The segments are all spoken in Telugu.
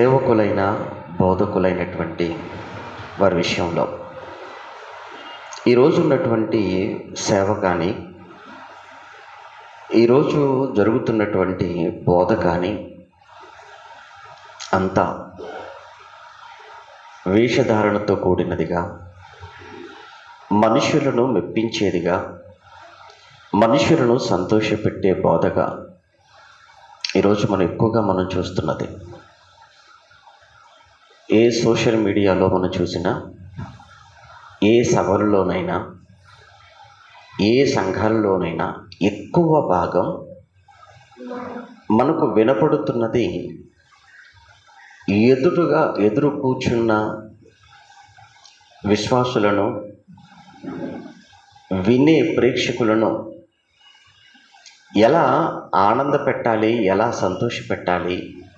సేవకులైన బోధకులైనటువంటి వారి విషయంలో ఈరోజు ఉన్నటువంటి సేవ కానీ, ఈరోజు జరుగుతున్నటువంటి బోధ కానీ అంతా వేషధారణతో కూడినదిగా, మనుషులను మెప్పించేదిగా, మనుషులను సంతోషపెట్టే బోధగా ఈరోజు మనం చూస్తున్నది. ఏ సోషల్ మీడియాలో మనం చూసినా, ఏ సభల్లోనైనా, ఏ సంఘాల్లోనైనా ఎక్కువ భాగం మనకు వినపడుతున్నది ఎదురు కూర్చున్న విశ్వాసులను, వినే ప్రేక్షకులను ఎలా ఆనంద పెట్టాలి, ఎలా సంతోష పెట్టాలి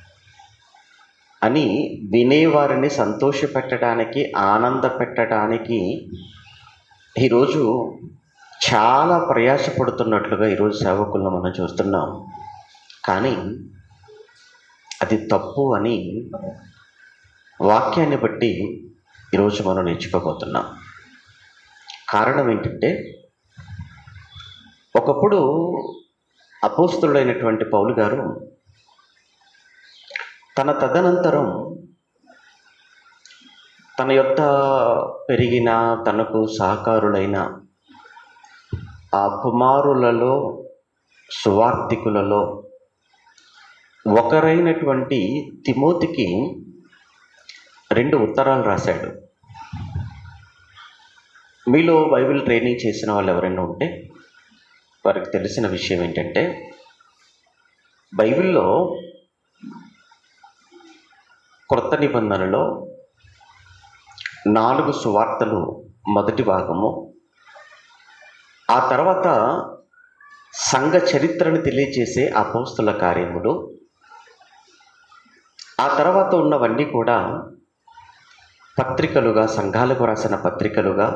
అని వినేవారిని సంతోషపెట్టడానికి, ఆనంద పెట్టడానికి ఈరోజు చాలా ప్రయాసపడుతున్నట్లుగా ఈరోజు సేవకులను మనం చూస్తున్నాం. కానీ అది తప్పు అని వాక్యాన్ని బట్టి ఈరోజు మనం నేర్చుకోబోతున్నాం. కారణం ఏంటంటే, ఒకప్పుడు అపోస్తలుడైనటువంటి పౌలు గారు తన తదనంతరం తన యొక్క పెరిగిన, తనకు సహకారులైన ఆ కుమారులలో, సువార్థికులలో ఒకరైనటువంటి తిమోతికి 2 ఉత్తరాలు రాశాడు. మీలో బైబిల్ ట్రైనింగ్ చేసిన వాళ్ళు ఎవరైనా ఉంటే వారికి తెలిసిన విషయం ఏంటంటే, బైబిల్లో క్రొత్త నిబంధనలో 4 సువార్తలు మొదటి భాగము, ఆ తర్వాత సంఘ చరిత్రను తెలియజేసే అపోస్తల కార్యములు, ఆ తర్వాత ఉన్నవన్నీ కూడా పత్రికలుగా, సంఘాలకు రాసిన పత్రికలుగా,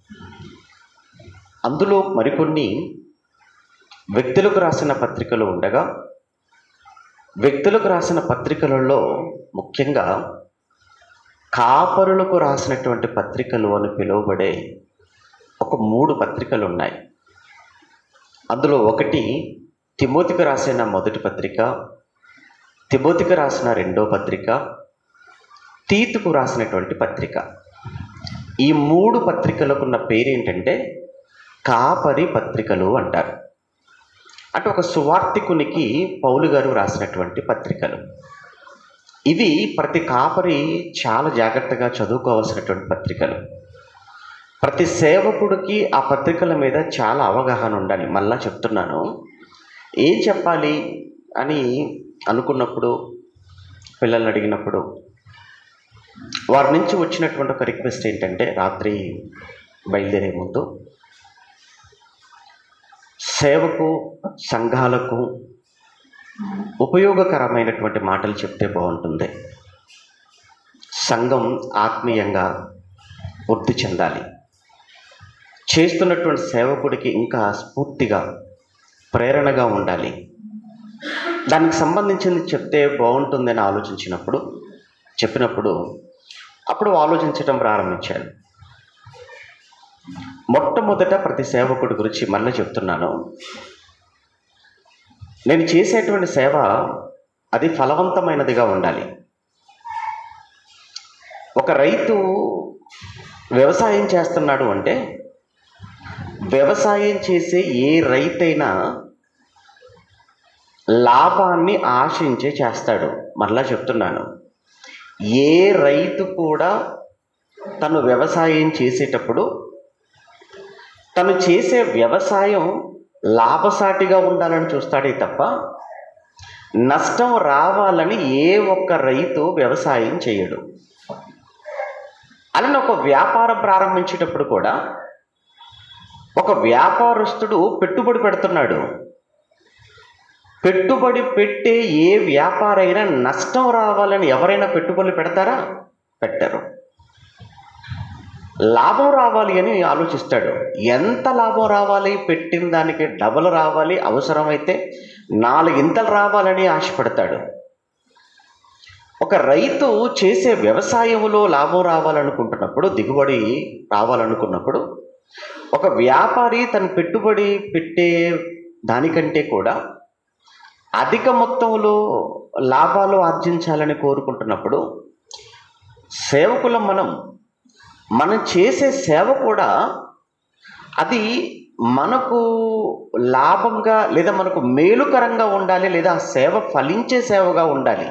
అందులో మరికొన్ని వ్యక్తులకు రాసిన పత్రికలు ఉండగా, వ్యక్తులకు రాసిన పత్రికలలో ముఖ్యంగా కాపరులకు రాసినటువంటి పత్రికలు అని పిలువబడే ఒక 3 పత్రికలు ఉన్నాయి. అందులో ఒకటి తిమోతికి రాసిన మొదటి పత్రిక, తిమోతికి రాసిన 2వ పత్రిక, తీతుకు రాసినటువంటి పత్రిక. ఈ 3 పత్రికలకు ఉన్న పేరేంటంటే కాపరి పత్రికలు అంటారు. అంటే ఒక సువార్థికునికి పౌలు గారు రాసినటువంటి పత్రికలు. ఇవి ప్రతి కాపరి చాలా జాగ్రత్తగా చదువుకోవాల్సినటువంటి పత్రికలు. ప్రతి సేవకుడికి ఆ పత్రికల మీద చాలా అవగాహన ఉండాలి. మళ్ళా చెప్తున్నాను, ఏం చెప్పాలి అని అనుకున్నప్పుడు, పిల్లల్ని అడిగినప్పుడు వారి నుంచి వచ్చినటువంటి ఒక రిక్వెస్ట్ ఏంటంటే, రాత్రి బయలుదేరే ముందు సేవకు, సంఘాలకు ఉపయోగకరమైనటువంటి మాటలు చెప్తే బాగుంటుంది. సంఘం ఆత్మీయంగా వృద్ధి చెందాలి. చేస్తున్నటువంటి సేవకుడికి ఇంకా స్ఫూర్తిగా, ప్రేరణగా ఉండాలి. దానికి సంబంధించింది చెప్తే బాగుంటుందని చెప్పినప్పుడు అప్పుడు ఆలోచించడం ప్రారంభించాను. మొట్టమొదట ప్రతి సేవకుడి గురించి మళ్ళీ చెప్తున్నాను. నేను చేసేటువంటి సేవ అది ఫలవంతమైనదిగా ఉండాలి. ఒక రైతు వ్యవసాయం చేస్తున్నాడు అంటే, వ్యవసాయం చేసే ఏ రైతైనా లాభాన్ని ఆశించే చేస్తాడు. మళ్ళా చెప్తున్నాను, ఏ రైతు కూడా తను వ్యవసాయం చేసేటప్పుడు తను చేసే వ్యవసాయం లాభసాటిగా ఉండాలని చూస్తాడే తప్ప నష్టం రావాలని ఏ ఒక్క రైతు వ్యవసాయం చేయడు. అలానే ఒక వ్యాపారం ప్రారంభించేటప్పుడు కూడా ఒక వ్యాపారస్తుడు పెట్టుబడి పెడుతున్నాడు. పెట్టుబడి పెట్టే ఏ వ్యాపారైనా నష్టం రావాలని ఎవరైనా పెట్టుబడులు పెడతారా? పెట్టరు. లాభం రావాలి అని ఆలోచిస్తాడు. ఎంత లాభం రావాలి? పెట్టిన దానికి డబల్ రావాలి, అవసరమైతే 4 ఇంతలు రావాలని ఆశపడతాడు. ఒక రైతు చేసే వ్యవసాయంలో లాభం రావాలనుకుంటున్నప్పుడు, దిగుబడి రావాలనుకున్నప్పుడు, ఒక వ్యాపారి తన పెట్టుబడి పెట్టే దానికంటే కూడా అధిక మొత్తంలో లాభాలు ఆర్జించాలని కోరుకుంటున్నప్పుడు, సేవకులం మనం చేసే సేవ కూడా అది మనకు లాభంగా లేదా మనకు మేలుకరంగా ఉండాలి, లేదా ఆ సేవ ఫలించే సేవగా ఉండాలి.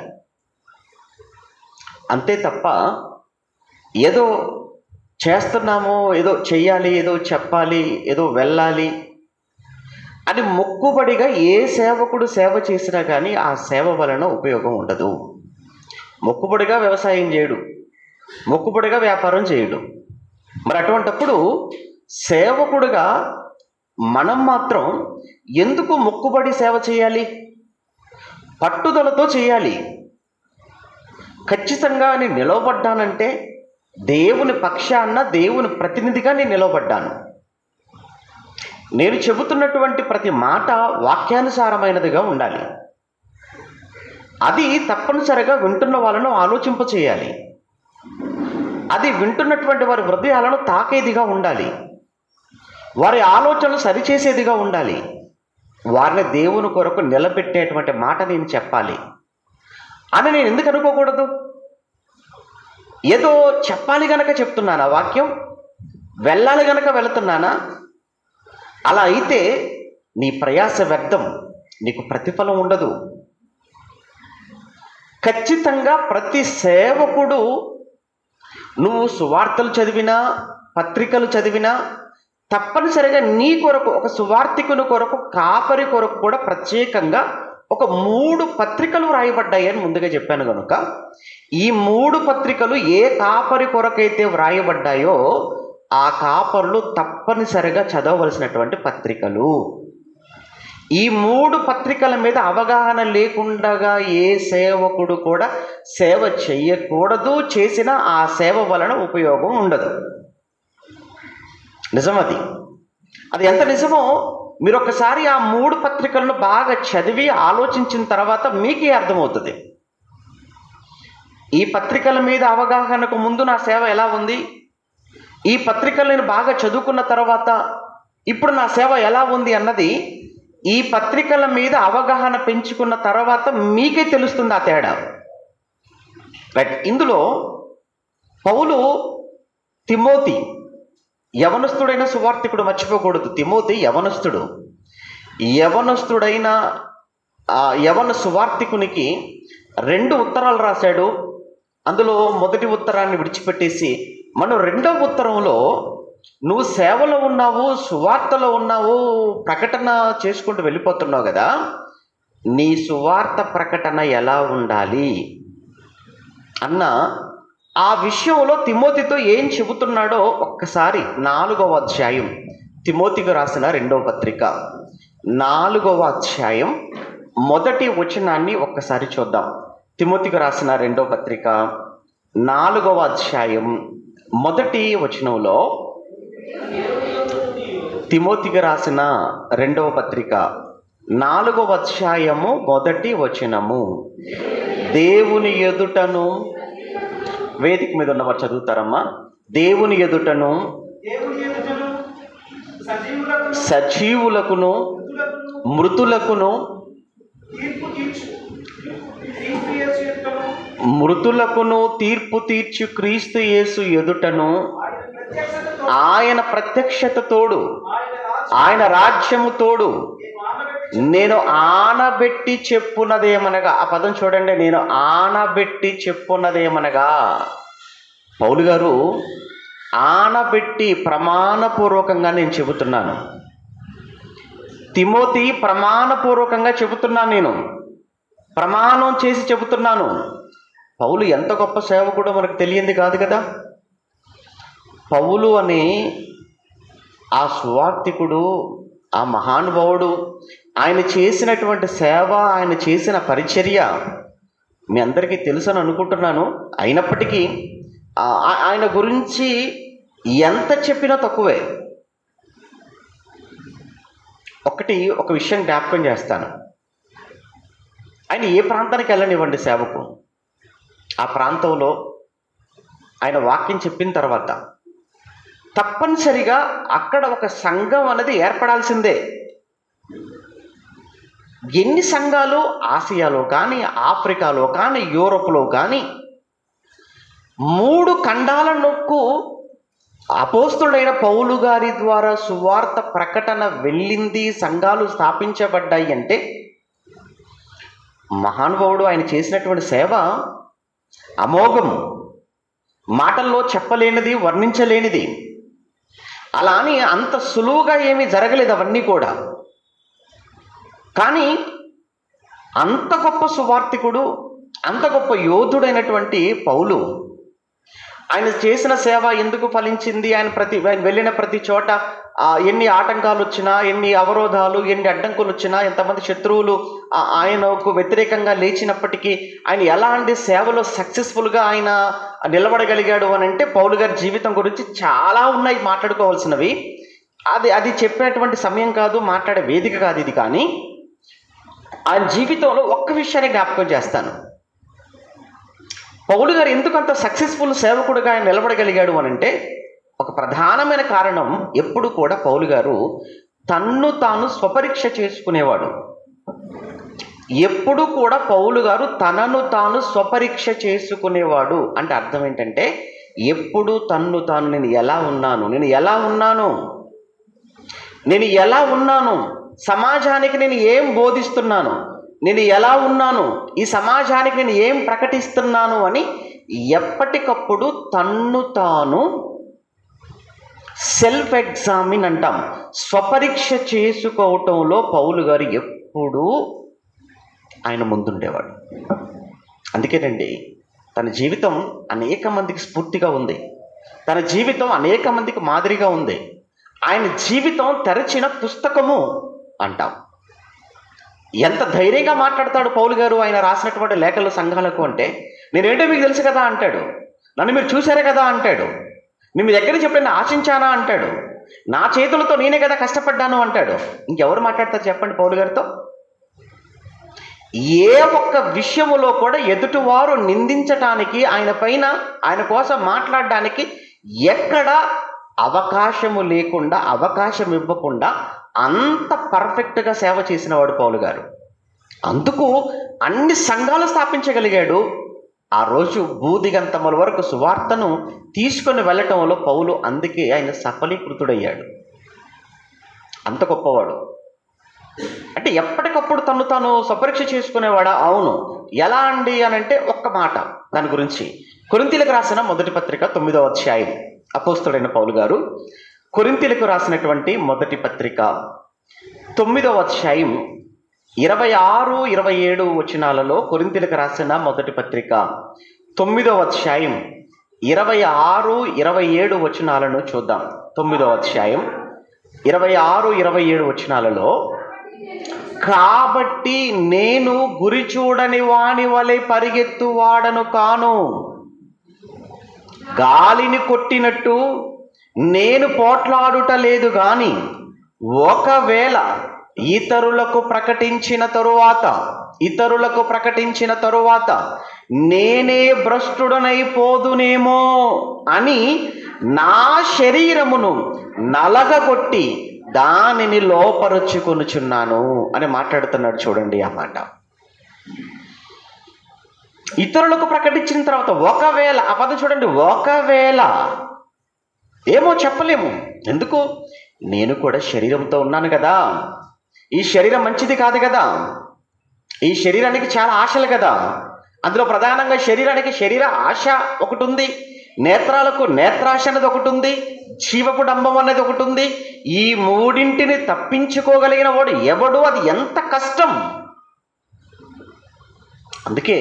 అంతే తప్ప ఏదో చేస్తున్నాము, ఏదో చెయ్యాలి, ఏదో చెప్పాలి, ఏదో వెళ్ళాలి అని మొక్కుబడిగా ఏ సేవకుడు సేవ చేసినా కానీ ఆ సేవ వలన ఉపయోగం ఉండదు. మొక్కుబడిగా వ్యవసాయం చేయడు, మొక్కుబడిగా వ్యాపారం చేయడు. మరి అటువంటప్పుడు సేవకుడుగా మనం మాత్రం ఎందుకు మొక్కుబడి సేవ చేయాలి? పట్టుదలతో చేయాలి. ఖచ్చితంగా నేను నిలవబడ్డానంటే దేవుని పక్షాన, దేవుని ప్రతినిధిగా నేను నిలవబడ్డాను. నేను చెబుతున్నటువంటి ప్రతి మాట వాక్యానుసారమైనదిగా ఉండాలి. అది తప్పనిసరిగా వింటున్న వాళ్ళను ఆలోచింప చేయాలి. అది వింటున్నటువంటి వారి హృదయాలను తాకేదిగా ఉండాలి. వారి ఆలోచనలు సరిచేసేదిగా ఉండాలి. వారిని దేవుని కొరకు నిలబెట్టేటువంటి మాట నేను చెప్పాలి అని నేను ఎందుకు అనుకోకూడదు? ఏదో చెప్పాలి గనక చెప్తున్నానా వాక్యం? వెళ్ళాలి గనక వెళుతున్నానా? అలా అయితే నీ ప్రయాస వ్యర్థం, నీకు ప్రతిఫలం ఉండదు. ఖచ్చితంగా ప్రతి సేవకుడు నువ్వు సువార్తలు చదివినా, పత్రికలు చదివినా తప్పనిసరిగా నీ కొరకు, ఒక సువార్తికుని కొరకు, కాపరి కొరకు కూడా ప్రత్యేకంగా ఒక 3 పత్రికలు వ్రాయబడ్డాయి అని ముందుగా చెప్పాను కనుక, ఈ 3 పత్రికలు ఏ కాపరి కొరకైతే వ్రాయబడ్డాయో ఆ కాపరులు తప్పనిసరిగా చదవవలసినటువంటి పత్రికలు. ఈ 3 పత్రికల మీద అవగాహన లేకుండా ఏ సేవకుడు కూడా సేవ చెయ్యకూడదు. చేసిన ఆ సేవ వలన ఉపయోగం ఉండదు. నిజమది. అది ఎంత నిజమో మీరు ఒకసారి ఆ 3 పత్రికలను బాగా చదివి ఆలోచించిన తర్వాత మీకే అర్థమవుతుంది. ఈ పత్రికల మీద అవగాహనకు ముందు నా సేవ ఎలా ఉంది, ఈ పత్రికలు నేను బాగా చదువుకున్న తర్వాత ఇప్పుడు నా సేవ ఎలా ఉంది అన్నది ఈ పత్రికల మీద అవగాహన పెంచుకున్న తర్వాత మీకే తెలుస్తుంది ఆ తేడా. రైట్. ఇందులో పౌలు తిమోతి యవనస్తుడైన సువార్తికుడు, మర్చిపోకూడదు. తిమోతి యవనస్తుడు. యవనస్తుడైన యవన సువార్తికునికి 2 ఉత్తరాలు రాశాడు. అందులో మొదటి ఉత్తరాన్ని విడిచిపెట్టేసి మనం 2వ ఉత్తరంలో నువ్వు సేవలో ఉన్నావు, సువార్తలో ఉన్నావు, ప్రకటన చేసుకుంటూ వెళ్ళిపోతున్నావు కదా, నీ సువార్త ప్రకటన ఎలా ఉండాలి అన్న ఆ విషయంలో తిమోతితో ఏం చెబుతున్నాడో ఒక్కసారి 4వ అధ్యాయం, తిమోతికి రాసిన 2వ పత్రిక 4వ అధ్యాయం మొదటి వచనాన్ని ఒక్కసారి చూద్దాం. తిమోతికి రాసిన 2వ పత్రిక 4వ అధ్యాయం మొదటి వచనంలో, తిమోతికి రాసిన 2వ పత్రిక 4వ అధ్యాయము మొదటి వచనము, దేవుని ఎదుటను, వేదిక మీద ఉన్నవారు చదువుతారమ్మా. దేవుని ఎదుటను, సజీవులకును మృతులకును తీర్పు తీర్చు క్రీస్తు యేసు ఎదుటను, ఆయన ప్రత్యక్షత తోడు, ఆయన రాజ్యము తోడు నేను ఆనబెట్టి చెప్పున్నదేమనగా, ఆ పదం చూడండి, నేను ఆనబెట్టి చెప్పున్నదేమనగా. పౌలు గారు ఆనబెట్టి ప్రమాణపూర్వకంగా నేను చెబుతున్నాను. తిమోతి ప్రమాణపూర్వకంగా చెబుతున్నాను, నేను ప్రమాణం చేసి చెబుతున్నాను. పౌలు ఎంత గొప్ప సేవకుడో మనకు తెలియంది కాదు కదా. పౌలు అనే ఆ సువార్తికుడు, ఆ మహానుభావుడు, ఆయన చేసినటువంటి సేవ, ఆయన చేసిన పరిచర్య మీ అందరికీ తెలుసని అనుకుంటున్నాను. అయినప్పటికీ ఆయన గురించి ఎంత చెప్పినా తక్కువే. ఒక విషయం జ్ఞాపకం చేస్తాను. ఆయన ఏ ప్రాంతానికి వెళ్ళనివ్వండి సేవకు, ఆ ప్రాంతంలో ఆయన వాక్యం చెప్పిన తర్వాత తప్పనిసరిగా అక్కడ ఒక సంఘం అనేది ఏర్పడాల్సిందే. ఎన్ని సంఘాలు ఆసియాలో కానీ, ఆఫ్రికాలో కానీ, యూరోప్లో కానీ 3 ఖండాలకు అపోస్తుడైన పౌలు గారి ద్వారా సువార్త ప్రకటన వెళ్ళింది, సంఘాలు స్థాపించబడ్డాయి అంటే మహానుభావుడు ఆయన చేసినటువంటి సేవ అమోఘం, మాటల్లో చెప్పలేనిది, వర్ణించలేనిది. అలా అని అంత సులువుగా ఏమీ జరగలేదు అవన్నీ కూడా. కానీ అంత గొప్ప సువార్తికుడు, అంత గొప్ప యోధుడైనటువంటి పౌలు, ఆయన చేసిన సేవ ఎందుకు ఫలించింది? ఆయన వెళ్ళిన ప్రతి చోట ఎన్ని ఆటంకాలు వచ్చినా, ఎన్ని అవరోధాలు, ఎన్ని అడ్డంకులు వచ్చినా, ఎంతమంది శత్రువులు ఆయనకు వ్యతిరేకంగా లేచినప్పటికీ ఆయన ఎలాంటి సేవలో సక్సెస్ఫుల్గా ఆయన నిలబడగలిగాడు అని అంటే పౌలు గారి జీవితం గురించి చాలా ఉన్నాయి మాట్లాడుకోవాల్సినవి. అది చెప్పేటువంటి సమయం కాదు, మాట్లాడే వేదిక కాదు ఇది. కానీ ఆయన జీవితంలో ఒక్క విషయాన్ని జ్ఞాపకం చేస్తాను. పౌలు గారు ఎందుకు అంత సక్సెస్ఫుల్ సేవకుడిగా ఆయన నిలబడగలిగాడు అని అంటే ఒక ప్రధానమైన కారణం, ఎప్పుడు కూడా పౌలు గారు తన్ను తాను స్వపరీక్ష చేసుకునేవాడు. ఎప్పుడు కూడా పౌలు గారు తనను తాను స్వపరీక్ష చేసుకునేవాడు. అంటే అర్థం ఏంటంటే ఎప్పుడు తన్ను తాను నేను ఎలా ఉన్నాను, సమాజానికి నేను ఏం బోధిస్తున్నాను, నేను ఎలా ఉన్నాను, ఈ సమాజానికి నేను ఏం ప్రకటిస్తున్నాను అని ఎప్పటికప్పుడు తన్ను తాను సెల్ఫ్ ఎగ్జామిన్ అంటాం, స్వపరీక్ష చేసుకోవటంలో పౌలు గారు ఎప్పుడూ ఆయన ముందుండేవాడు. అందుకేనండి తన జీవితం అనేక మందికి స్ఫూర్తిగా ఉంది, తన జీవితం అనేక మందికి మాదిరిగా ఉంది. ఆయన జీవితం తెరచిన పుస్తకము అంటాం. ఎంత ధైర్యంగా మాట్లాడతాడు పౌలు గారు ఆయన రాసినటువంటి లేఖలు సంఘాలకు అంటే, నేనేంటో మీకు తెలుసు కదా అంటాడు, నన్ను మీరు చూశారే కదా అంటాడు, నేను మీ దగ్గర నుంచి ఎప్పుడైనా ఆశించానా అంటాడు, నా చేతులతో నేనే కదా కష్టపడ్డాను అంటాడు. ఇంకెవరు మాట్లాడతారు చెప్పండి పౌలు గారితో? ఏ ఒక్క విషయములో కూడా ఎదుటివారు నిందించటానికి, ఆయన పైన, ఆయన కోసం మాట్లాడడానికి ఎక్కడ అవకాశము లేకుండా, అవకాశం ఇవ్వకుండా అంత పర్ఫెక్ట్గా సేవ చేసిన వాడు పౌలు గారు. అందుకు అన్ని సంఘాలు స్థాపించగలిగాడు. ఆ రోజు భూదిగంతముల వరకు సువార్తను తీసుకొని వెళ్ళటంలో పౌలు అందుకే ఆయన సఫలీకృతుడయ్యాడు. అంత గొప్పవాడు. అంటే ఎప్పటికప్పుడు తను తాను స్వపరీక్ష చేసుకునేవాడా? అవును. ఎలా అండి అని అంటే ఒక్క మాట దాని గురించి. కొరింథీయులకు రాసిన మొదటి పత్రిక 9వ అధ్యాయం, అపోస్తలుడైన పౌలు గారు కొరింథీయులకు రాసినటువంటి మొదటి పత్రిక 9వ అధ్యాయం 26, 27 వచనాలలో, కొరింథీయులకు రాసిన మొదటి పత్రిక 9వ అధ్యాయం 26, 27 వచనాలను చూద్దాం. 9వ అధ్యాయం 26, 27 వచనాలలో, కాబట్టి నేను గురి చూడని వాని వలె పరిగెత్తువాడను కాను, గాలిని కొట్టినట్టు నేను పోట్లాడుట లేదు గాని, ఒకవేళ ఇతరులకు ప్రకటించిన తరువాత నేనే భ్రష్టుడనైపోదునేమో అని నా శరీరమును నలగగొట్టి దానిని లోపరుచుకొనుచున్నాను అని మాట్లాడుతున్నాడు. చూడండి ఆ మాట. ఇతరులకు ప్రకటించిన తర్వాత ఒకవేళ, ఆ పదం చూడండి, ఒకవేళ ఏమో చెప్పలేము. ఎందుకు? నేను కూడా శరీరంతో ఉన్నాను కదా, ఈ శరీరం మంచిది కాదు కదా, ఈ శరీరానికి చాలా ఆశలు కదా. అందులో ప్రధానంగా శరీరానికి శరీర ఆశ ఒకటి ఉంది, నేత్రాలకు నేత్రాశ అనేది ఒకటి ఉంది, జీవపు డంబం అనేది ఒకటి ఉంది. ఈ మూడింటిని తప్పించుకోగలిగిన వాడు ఎవడు? అది ఎంత కష్టం. అందుకే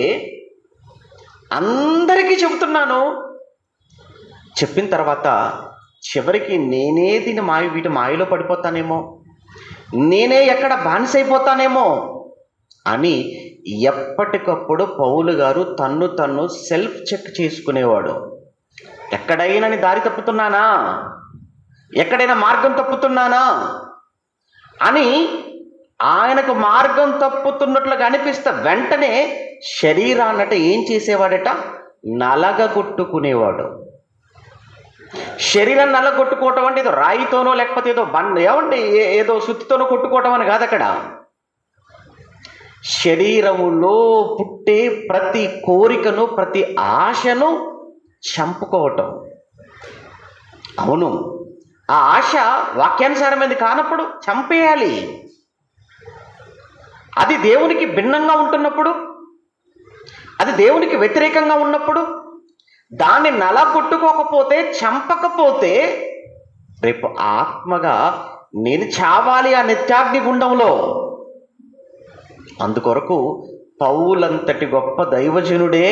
అందరికీ చెబుతున్నాను, చెప్పిన తర్వాత చివరికి నేనే వీటి మాయలో పడిపోతానేమో, నేనే ఎక్కడ బానిసైపోతానేమో అని ఎప్పటికప్పుడు పౌలు గారు తన్ను సెల్ఫ్ చెక్ చేసుకునేవాడు. ఎక్కడైనా నేను దారి తప్పుతున్నానా, ఎక్కడైనా మార్గం తప్పుతున్నానా అని ఆయనకు మార్గం తప్పుతున్నట్లుగా అనిపిస్తే వెంటనే శరీరాన్నట ఏం చేసేవాడట? నలగగొట్టుకునేవాడు. శరీరం నలగొట్టుకోవటం అంటే ఏదో రాయితోనో లేకపోతే ఏదో ఏమంటే ఏదో సుత్తితోనో కొట్టుకోవటం అని కాదు. అక్కడ శరీరములో పుట్టే ప్రతి కోరికను, ప్రతి ఆశను చంపుకోవటం. అవును, ఆ ఆశ వాక్యానుసారమైనది కానప్పుడు చంపేయాలి. అది దేవునికి భిన్నంగా ఉంటున్నప్పుడు, అది దేవునికి వ్యతిరేకంగా ఉన్నప్పుడు, దాన్ని నలగొట్టుకోకపోతే, చంపకపోతే రేపు ఆత్మగా నేను చావాలి ఆ నిత్యాగ్ని గుండంలో. అందుకొరకు పౌలంతటి గొప్ప దైవజనుడే,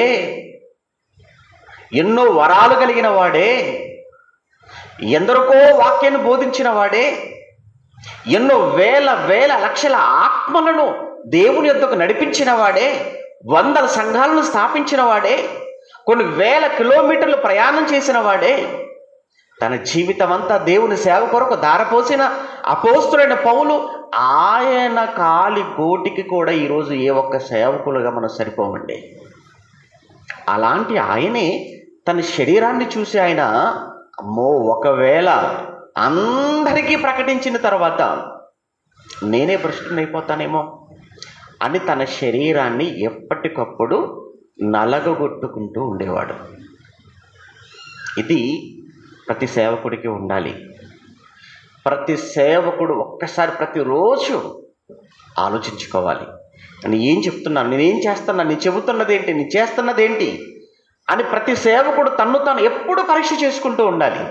ఎన్నో వరాలు కలిగిన వాడే, ఎందరికో వాక్యాన్ని బోధించిన వాడే, ఎన్నో వేల వేల లక్షల ఆత్మలను దేవుని యొద్దకు నడిపించిన వాడే, 100 సంఘాలను స్థాపించిన వాడే, కొన్ని వేల కిలోమీటర్లు ప్రయాణం చేసిన వాడే, తన జీవితం అంతా దేవుని సేవ కొరకు ధారపోసిన అపోస్తులైన పౌలు, ఆయన కాలి గోటికి కూడా ఈరోజు ఏ ఒక్క సేవకులుగా మనం సరిపోమండి. అలాంటి ఆయనే తన శరీరాన్ని చూసి ఆయన, అమ్మో ఒకవేళ అందరికీ ప్రకటించిన తర్వాత నేనే భ్రష్టునైపోతానేమో అని తన శరీరాన్ని ఎప్పటికప్పుడు నలగగొట్టుకుంటూ ఉండేవాడు. ఇది ప్రతి సేవకుడికి ఉండాలి. ప్రతి సేవకుడు ఒక్కసారి ప్రతిరోజు ఆలోచించుకోవాలి. నేను ఏం చెప్తున్నాను, నేనేం చేస్తున్నాను, నేను చెబుతున్నదేంటి, నేను చేస్తున్నదేంటి అని ప్రతి సేవకుడు తన్ను తాను ఎప్పుడు పరీక్ష చేసుకుంటూ ఉండాలి.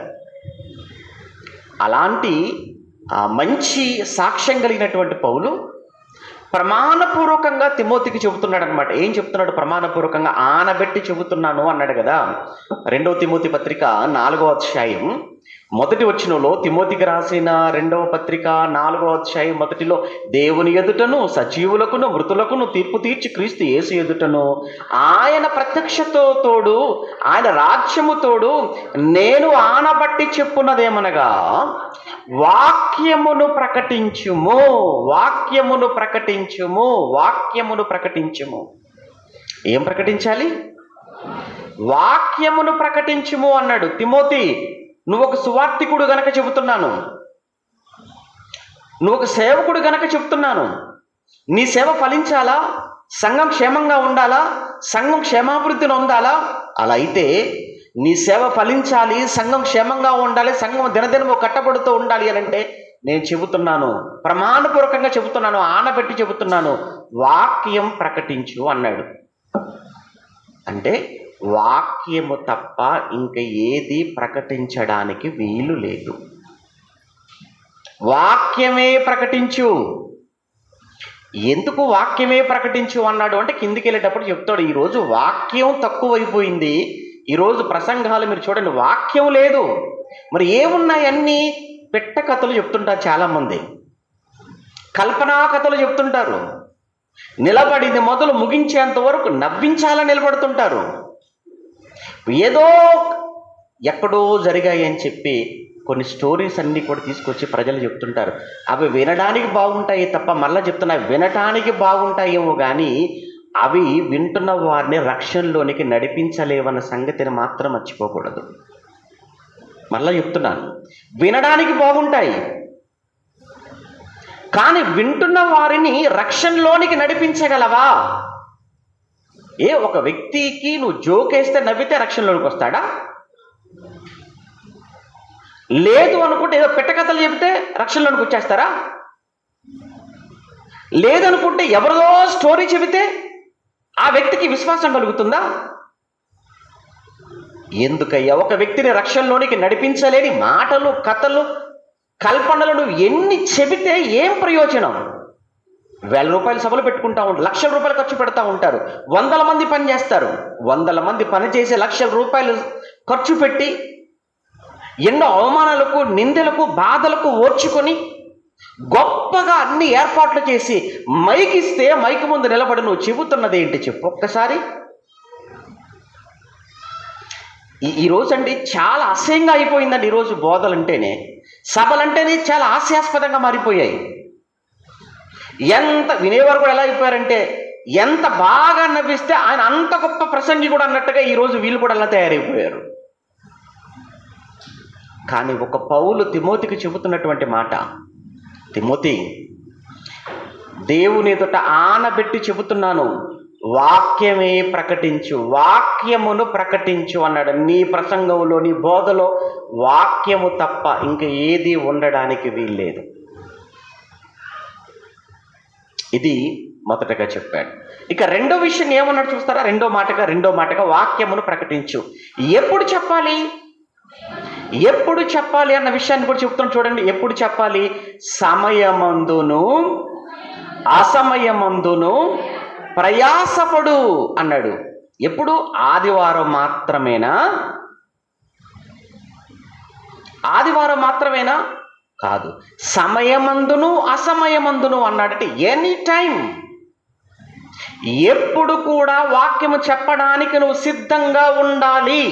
అలాంటి మంచి సాక్ష్యం కలిగినటువంటి పౌలు ప్రమాణపూర్వకంగా తిమోతికి చెబుతున్నాడు అనమాట. ఏం చెప్తున్నాడు? ప్రమాణపూర్వకంగా ఆనబెట్టి చెబుతున్నాను అన్నాడు కదా. 2వ తిమోతి పత్రిక 4వ అధ్యాయం 1వ వచనంలో, తిమోతికి రాసిన 2వ పత్రిక 4వ అధ్యాయం 1లో, దేవుని ఎదుటను సజీవులకును మృతులకును తీర్పు తీర్చి క్రీస్తు యేసు ఎదుటను ఆయన ప్రత్యక్షతో తోడు ఆయన రాజ్యము తోడు నేను ఆనబట్టి చెప్పున్నదేమనగా, వాక్యమును ప్రకటించుము, వాక్యమును ప్రకటించుము, వాక్యమును ప్రకటించుము. ఏం ప్రకటించాలి? వాక్యమును ప్రకటించుము అన్నాడు. తిమోతి, నువ్వు ఒక సువార్తికుడు గనక చెబుతున్నాను, నువ్వు ఒక సేవకుడు గనక చెబుతున్నాను, నీ సేవ ఫలించాలా, సంఘం క్షేమంగా ఉండాలా, సంఘం క్షేమాభివృద్ధిని ఉండాలా, అలా అయితే నీ సేవ ఫలించాలి, సంఘం క్షేమంగా ఉండాలి, సంఘం దినదినము కట్టబడుతూ ఉండాలి అని అంటే నేను చెబుతున్నాను, ప్రమాణపూర్వకంగా చెబుతున్నాను, ఆనబెట్టి చెబుతున్నాను, వాక్యం ప్రకటించు అన్నాడు. అంటే వాక్యము తప్ప ఇంక ఏది ప్రకటించడానికి వీలు లేదు. వాక్యమే ప్రకటించు. ఎందుకు వాక్యమే ప్రకటించు అన్నాడు అంటే, కిందికి వెళ్ళేటప్పుడు చెప్తాడు, ఈరోజు వాక్యం తక్కువైపోయింది, ఈరోజు ప్రసంగాలు మీరు చూడండి వాక్యం లేదు. మరి ఏమున్నాయి? అన్నీ పెట్ట కథలు చెప్తుంటారు చాలామంది, కల్పనా కథలు చెప్తుంటారు, నిలబడింది మొదలు ముగించేంత వరకు నవ్వించాలని నిలబడుతుంటారు, ఏదో ఎక్కడో జరిగాయి అని చెప్పి కొన్ని స్టోరీస్ అన్నీ కూడా తీసుకొచ్చి ప్రజలు చెప్తుంటారు. అవి వినడానికి బాగుంటాయి తప్ప, మళ్ళీ చెప్తున్నా, వినటానికి బాగుంటాయేమో కానీ అవి వింటున్న వారిని రక్షణలోనికి నడిపించలేవన్న సంగతిని మాత్రం మర్చిపోకూడదు. మళ్ళీ చెప్తున్నాను, వినడానికి బాగుంటాయి కానీ వింటున్న వారిని రక్షణలోనికి నడిపించగలవా? ఒక వ్యక్తికి నువ్వు జోకేస్తే నవ్వితే రక్షణలోనికి వస్తాడా? లేదు అనుకుంటే ఏదో పెట్టకథలు చెబితే రక్షణలోనికి వచ్చేస్తారా? లేదనుకుంటే ఎవరిదో స్టోరీ చెబితే ఆ వ్యక్తికి విశ్వాసం కలుగుతుందా? ఎందుకయ్యా ఒక వ్యక్తిని రక్షణలోనికి నడిపించలేని మాటలు, కథలు, కల్పనలను ఎన్ని చెబితే ఏం ప్రయోజనం? 1000 రూపాయలు సభలు పెట్టుకుంటా ఉంటారు, లక్షల రూపాయలు ఖర్చు పెడతా ఉంటారు, 100 మంది పని చేస్తారు, 100 మంది పని చేసి లక్షల రూపాయలు ఖర్చు పెట్టి ఎన్నో అవమానాలకు, నిందలకు, బాధలకు ఓర్చుకొని గొప్పగా అన్ని ఏర్పాట్లు చేసి మైకిస్తే మైకి ముందు నిలబడి నువ్వు చెబుతున్నది ఏంటి చెప్పు ఒక్కసారి. ఈరోజు అండి చాలా అసహ్యంగా అయిపోయిందండి. ఈరోజు బోధలంటేనే, సభలంటేనే చాలా హాస్యాస్పదంగా మారిపోయాయి. ఎంత వినేవారు కూడా ఎలా అయిపోయారంటే, ఎంత బాగా నవ్విస్తే ఆయన అంత గొప్ప ప్రసంగి కూడా అన్నట్టుగా ఈరోజు వీళ్ళు కూడా అలా తయారైపోయారు. కానీ ఒక పౌలు తిమోతికి చెబుతున్నటువంటి మాట, తిమోతి, దేవుని ఎదుట ఆనబెట్టి చెబుతున్నాను, వాక్యమే ప్రకటించు, వాక్యమును ప్రకటించు అన్నాడు. నీ ప్రసంగంలో, నీ బోధలో వాక్యము తప్ప ఇంక ఏది ఉండడానికి వీల్లేదు. ఇది మొదటగా చెప్పాడు. ఇక రెండో విషయం ఏమన్నాడు చూస్తారా? రెండో మాటగా వాక్యమును ప్రకటించు. ఎప్పుడు చెప్పాలి అన్న విషయాన్ని కూడా చెప్తాను చూడండి. ఎప్పుడు చెప్పాలి? సమయమందును అసమయమందును ప్రయాసపడు అన్నాడు. ఎప్పుడు? ఆదివారం మాత్రమేనా? కాదు, సమయమందును అసమయమందును అన్నాడంటే ఎనీ టైం, ఎప్పుడు కూడా వాక్యము చెప్పడానికి నువ్వు సిద్ధంగా ఉండాలి.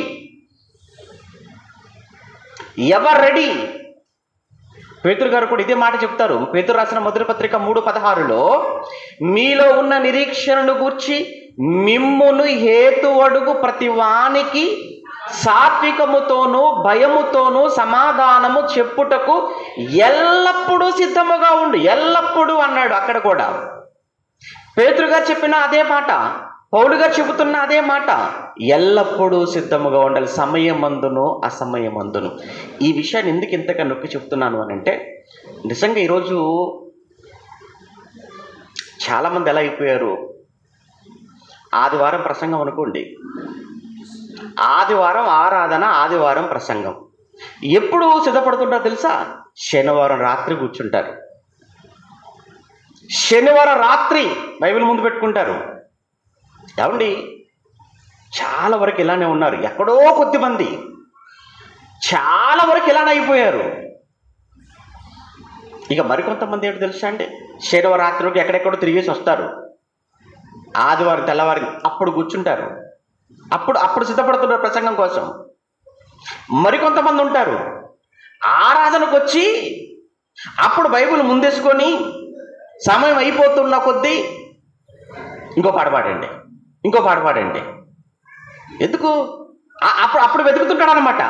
Ever ready? పేతురు గారు కూడా ఇదే మాట చెప్తారు. పేతురు రాసిన మొదటి పత్రిక 3:16లో, మీలో ఉన్న నిరీక్షణను గూర్చి మిమ్మును హేతు అడుగు ప్రతి వానికి సాత్వికముతోనూ భయముతోనూ సమాధానము చెప్పుటకు ఎల్లప్పుడూ సిద్ధముగా ఉండు. ఎల్లప్పుడూ అన్నాడు. అక్కడ కూడా పేతురు గారు చెప్పిన అదే మాట, పౌలు గారు చెబుతున్న అదే మాట, ఎల్లప్పుడూ సిద్ధముగా ఉండాలి, సమయమందును అసమయమందును. ఈ విషయాన్ని ఎందుకు ఇంతగా నొక్కి చెప్తున్నాను అని అంటే, నిజంగా ఈరోజు చాలామంది ఎలా అయిపోయారు, ఆదివారం ప్రసంగం అనుకోండి, ఆదివారం ఆరాధన, ఆదివారం ప్రసంగం. ఎప్పుడు సిద్ధపడుతుంటారో తెలుసా? శనివారం రాత్రి కూర్చుంటారు. శనివారం రాత్రి బైబిల్ ముందు పెట్టుకుంటారు. ఏమండి, చాలా వరకు ఇలానే ఉన్నారు. ఎక్కడో కొద్దిమంది చాలా వరకు ఇలానే అయిపోయారు. ఇక మరికొంతమంది ఏంటో తెలుసా అండి, శనివారం రాత్రికి ఎక్కడెక్కడో తిరిగేసి వస్తారు, ఆదివారం తెల్లవారి అప్పుడు కూర్చుంటారు, అప్పుడు సిద్ధపడుతున్నారు ప్రసంగం కోసం. మరికొంతమంది ఉంటారు, ఆరాధనకు వచ్చి అప్పుడు బైబిల్ ముందేసుకొని సమయం అయిపోతున్న కొద్దీ ఇంకో పాట పాడండి. ఎందుకు? అప్పుడు వెతుకుతుంటాడు అనమాట.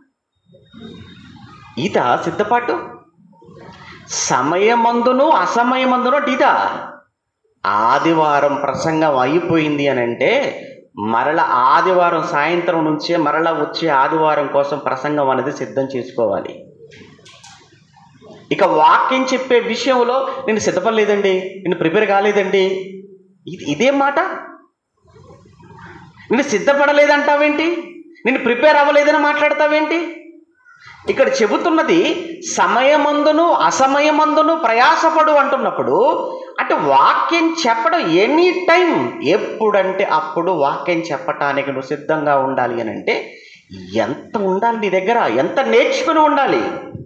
ఈత సిద్ధపాటు. సమయమందును అసమయమందును ఈత. ఆదివారం ప్రసంగం అయిపోయింది అని అంటే మరల ఆదివారం సాయంత్రం నుంచే మరలా వచ్చే ఆదివారం కోసం ప్రసంగం అనేది సిద్ధం చేసుకోవాలి. ఇక వాక్యం చెప్పే విషయంలో నేను సిద్ధపడలేదండి, నేను ప్రిపేర్ కాలేదండి, ఇదే మాట. నేను సిద్ధపడలేదంటావేంటి? నేను ప్రిపేర్ అవ్వలేదని మాట్లాడతావేంటి? ఇక్కడ చెబుతున్నది సమయమందును అసమయమందును ప్రయాసపడు అంటున్నప్పుడు, అంటే వాక్యం చెప్పడం ఎనీ టైం, ఎప్పుడంటే అప్పుడు వాక్యం చెప్పటానికి నువ్వు సిద్ధంగా ఉండాలి అని అంటే ఎంత ఉండాలి నీ దగ్గర, ఎంత నేర్చుకుని ఉండాలి.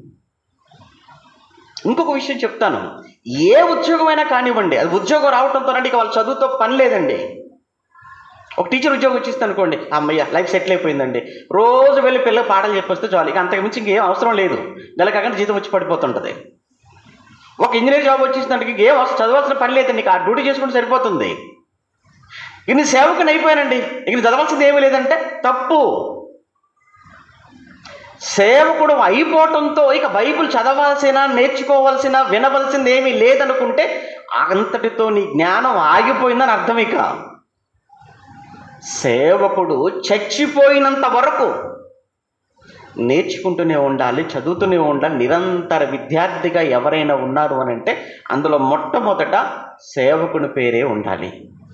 ఇంకొక విషయం చెప్తాను, ఏ ఉద్యోగమైనా కానివ్వండి, అది ఉద్యోగం రావడంతో ఇక వాళ్ళ చదువుతో పని లేదండి. ఒక టీచర్ ఉద్యోగం వచ్చేస్తే అనుకోండి, అమ్మయ్య లైఫ్ సెటిల్ అయిపోయిందండి, రోజు వెళ్ళి పిల్లలు పాటలు చెప్పొస్తే చాలు, ఇక అంతకు మించి ఇంకేం అవసరం లేదు, నెలకాకుండా జీతం వచ్చి పడిపోతుంటుంది. ఒక ఇంజనీర్ జాబ్ వచ్చేసిందంటే ఇంకేం చదవాల్సిన పని లేదండి, ఇక ఆ డ్యూటీ చేసుకుంటే సరిపోతుంది. ఇక నీ సేవకుని అయిపోయానండి, ఇక చదవాల్సింది ఏమీ లేదంటే తప్పు. సేవకుడు అయిపోవటంతో ఇక బైబిల్ చదవాల్సిన, నేర్చుకోవాల్సిన, వినవలసింది ఏమీ లేదనుకుంటే అంతటితో నీ జ్ఞానం ఆగిపోయిందని అర్థం. ఇక సేవకుడు చచ్చిపోయినంత వరకు నేర్చుకుంటూనే ఉండాలి, చదువుతూనే ఉండాలి. నిరంతర విద్యార్థిగా ఎవరైనా ఉన్నారు అని అంటే అందులో మొట్టమొదట సేవకుని పేరే ఉండాలి.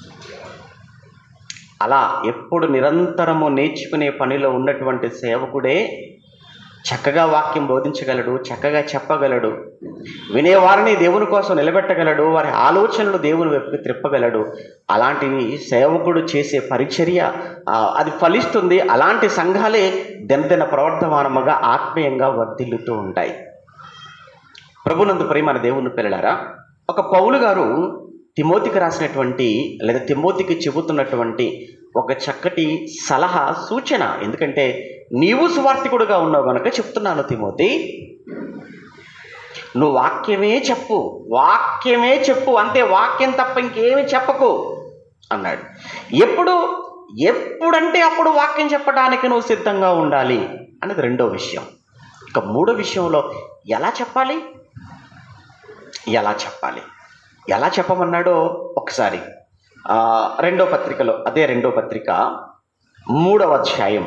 అలా ఎప్పుడు నిరంతరము నేర్చుకునే పనిలో ఉన్నటువంటి సేవకుడే చక్కగా వాక్యం బోధించగలడు, చక్కగా చెప్పగలడు, వినేవారిని దేవుని కోసం నిలబెట్టగలడు, వారి ఆలోచనలు దేవుని వైపుకి త్రిప్పగలడు. అలాంటివి సేవకుడు చేసే పరిచర్య అది ఫలిస్తుంది. అలాంటి సంఘాలే దినదిన ప్రవర్ధమానముగా ఆత్మీయంగా వర్ధిల్లుతూ ఉంటాయి. ప్రభునందు ప్రియమైన దేవుని పిల్లలారా, ఒక పౌలు గారు తిమోతికి రాసినటువంటి లేదా తిమోతికి చెబుతున్నటువంటి ఒక చక్కటి సలహా, సూచన. ఎందుకంటే నీవు సువార్తికుడుగా ఉన్నావు కనుక చెప్తున్నాను, తిమోతి, నువ్వు వాక్యమే చెప్పు, అంతే, వాక్యం తప్ప ఇంకేమి చెప్పకు. అన్నాడు. ఎప్పుడంటే అప్పుడు వాక్యం చెప్పడానికి నువ్వు సిద్ధంగా ఉండాలి అన్నది రెండో విషయం. ఇక మూడో విషయంలో ఎలా చెప్పాలి ఎలా చెప్పమన్నాడో ఒకసారి రెండో పత్రికలో, అదే రెండో పత్రిక 3వ అధ్యాయం,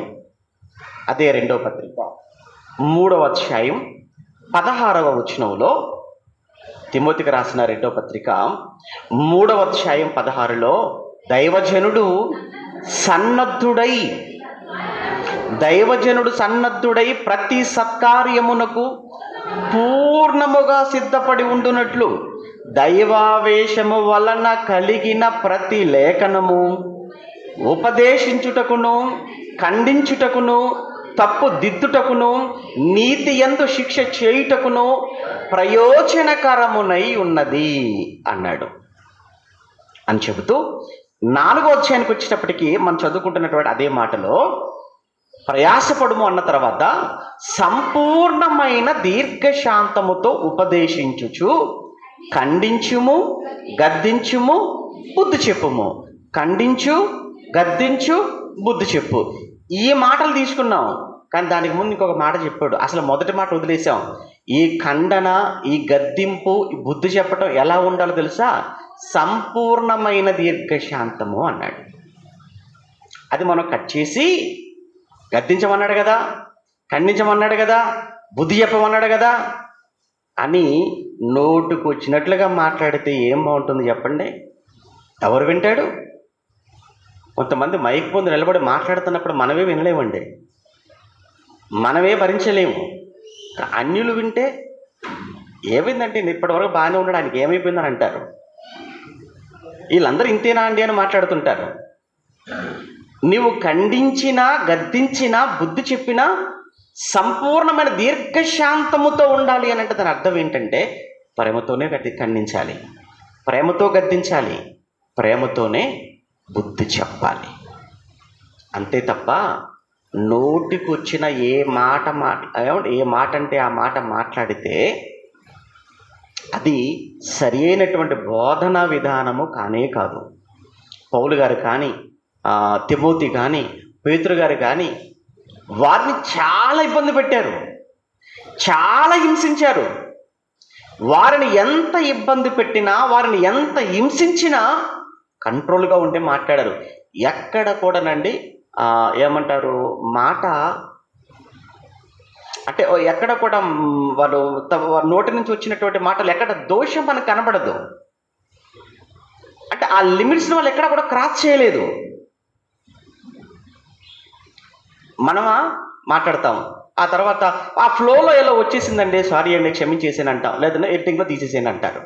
16వ వచనంలో, తిమోతికి రాసిన రెండో పత్రిక 3వ అధ్యాయం 16లో దైవజనుడు సన్నద్ధుడై ప్రతి సత్కార్యమునకు పూర్ణముగా సిద్ధపడి ఉండునట్లు దైవావేశము వలన కలిగిన ప్రతి లేఖనము ఉపదేశించుటకును, ఖండించుటకును, తప్పు దిద్దుటకును, నీతి యందు శిక్ష చేయుటకును ప్రయోజనకరమునై ఉన్నది అన్నాడు అని చెబుతూ 4వ అధ్యాయానికి వచ్చేటప్పటికి మనం చదువుకుంటున్నటువంటి అదే మాటలో ప్రయాసపడుము అన్న తర్వాత సంపూర్ణమైన దీర్ఘశాంతముతో ఉపదేశించుచు ఖండించుము, గద్దించుము, బుద్ధి చెప్పుము. ఖండించు, గద్దించు, బుద్ధి చెప్పు. ఈ మాటలు తీసుకున్నాం, కానీ దానికి ముందు ఇంకొక మాట చెప్పాడు. అసలు మొదటి మాట వదిలేసాం. ఈ ఖండన, ఈ గద్దింపు, ఈ బుద్ధి చెప్పటం ఎలా ఉండాలో తెలుసా? సంపూర్ణమైన దీర్ఘశాంతము అన్నాడు. అది మనం కట్ చేసి గద్దించమన్నాడు కదా, ఖండించమన్నాడు కదా, బుద్ధి చెప్పమన్నాడు కదా అని నోటుకు వచ్చినట్లుగా మాట్లాడితే ఏం బాగుంటుంది చెప్పండి? ఎవరు వింటాడు? కొంతమంది మైక్ ముందు నిలబడి మాట్లాడుతున్నప్పుడు మనమే వినలేమండి, మనమే భరించలేము. అన్యులు వింటే ఏమైందంటే ఇప్పటివరకు బాగానే ఉన్నాడు, ఆయనకి ఏమైపోయిందని అంటారు. వీళ్ళందరూ ఇంతేనా అండి అని మాట్లాడుతుంటారు. నీవు ఖండించినా, గద్దించినా, బుద్ధి చెప్పినా సంపూర్ణమైన దీర్ఘశాంతముతో ఉండాలి అని అంటే దాని అర్థం ఏంటంటే ప్రేమతోనే ఖండించాలి, ప్రేమతో గద్దించాలి, ప్రేమతోనే బుద్ధి చెప్పాలి. అంతే తప్ప నోటికి వచ్చిన ఏ మాట అంటే ఆ మాట మాట్లాడితే అది సరి అయినటువంటి బోధనా విధానము కానే కాదు. పౌలు గారు కానీ, తిమోతి కానీ, పేతురు గారు కానీ వారిని చాలా ఇబ్బంది పెట్టారు, చాలా హింసించారు. వారిని ఎంత ఇబ్బంది పెట్టినా, వారిని ఎంత హింసించినా కంట్రోల్గా ఉంటే మాట్లాడారు. ఎక్కడ కూడానండి ఏమంటారు మాట అంటే ఎక్కడ కూడా వాళ్ళు నోటి నుంచి వచ్చినటువంటి మాటలు ఎక్కడ దోషం మనకు కనబడదు. అంటే ఆ లిమిట్స్ని వాళ్ళు ఎక్కడ కూడా క్రాస్ చేయలేదు. మనమా మాట్లాడతాం, ఆ తర్వాత ఆ ఫ్లోలో ఎలా వచ్చేసిందండి, సారీ అండి, క్షమించేసాను అంటాం, లేదంటే ఎడిటింగ్లో తీసేసాను అంటారు.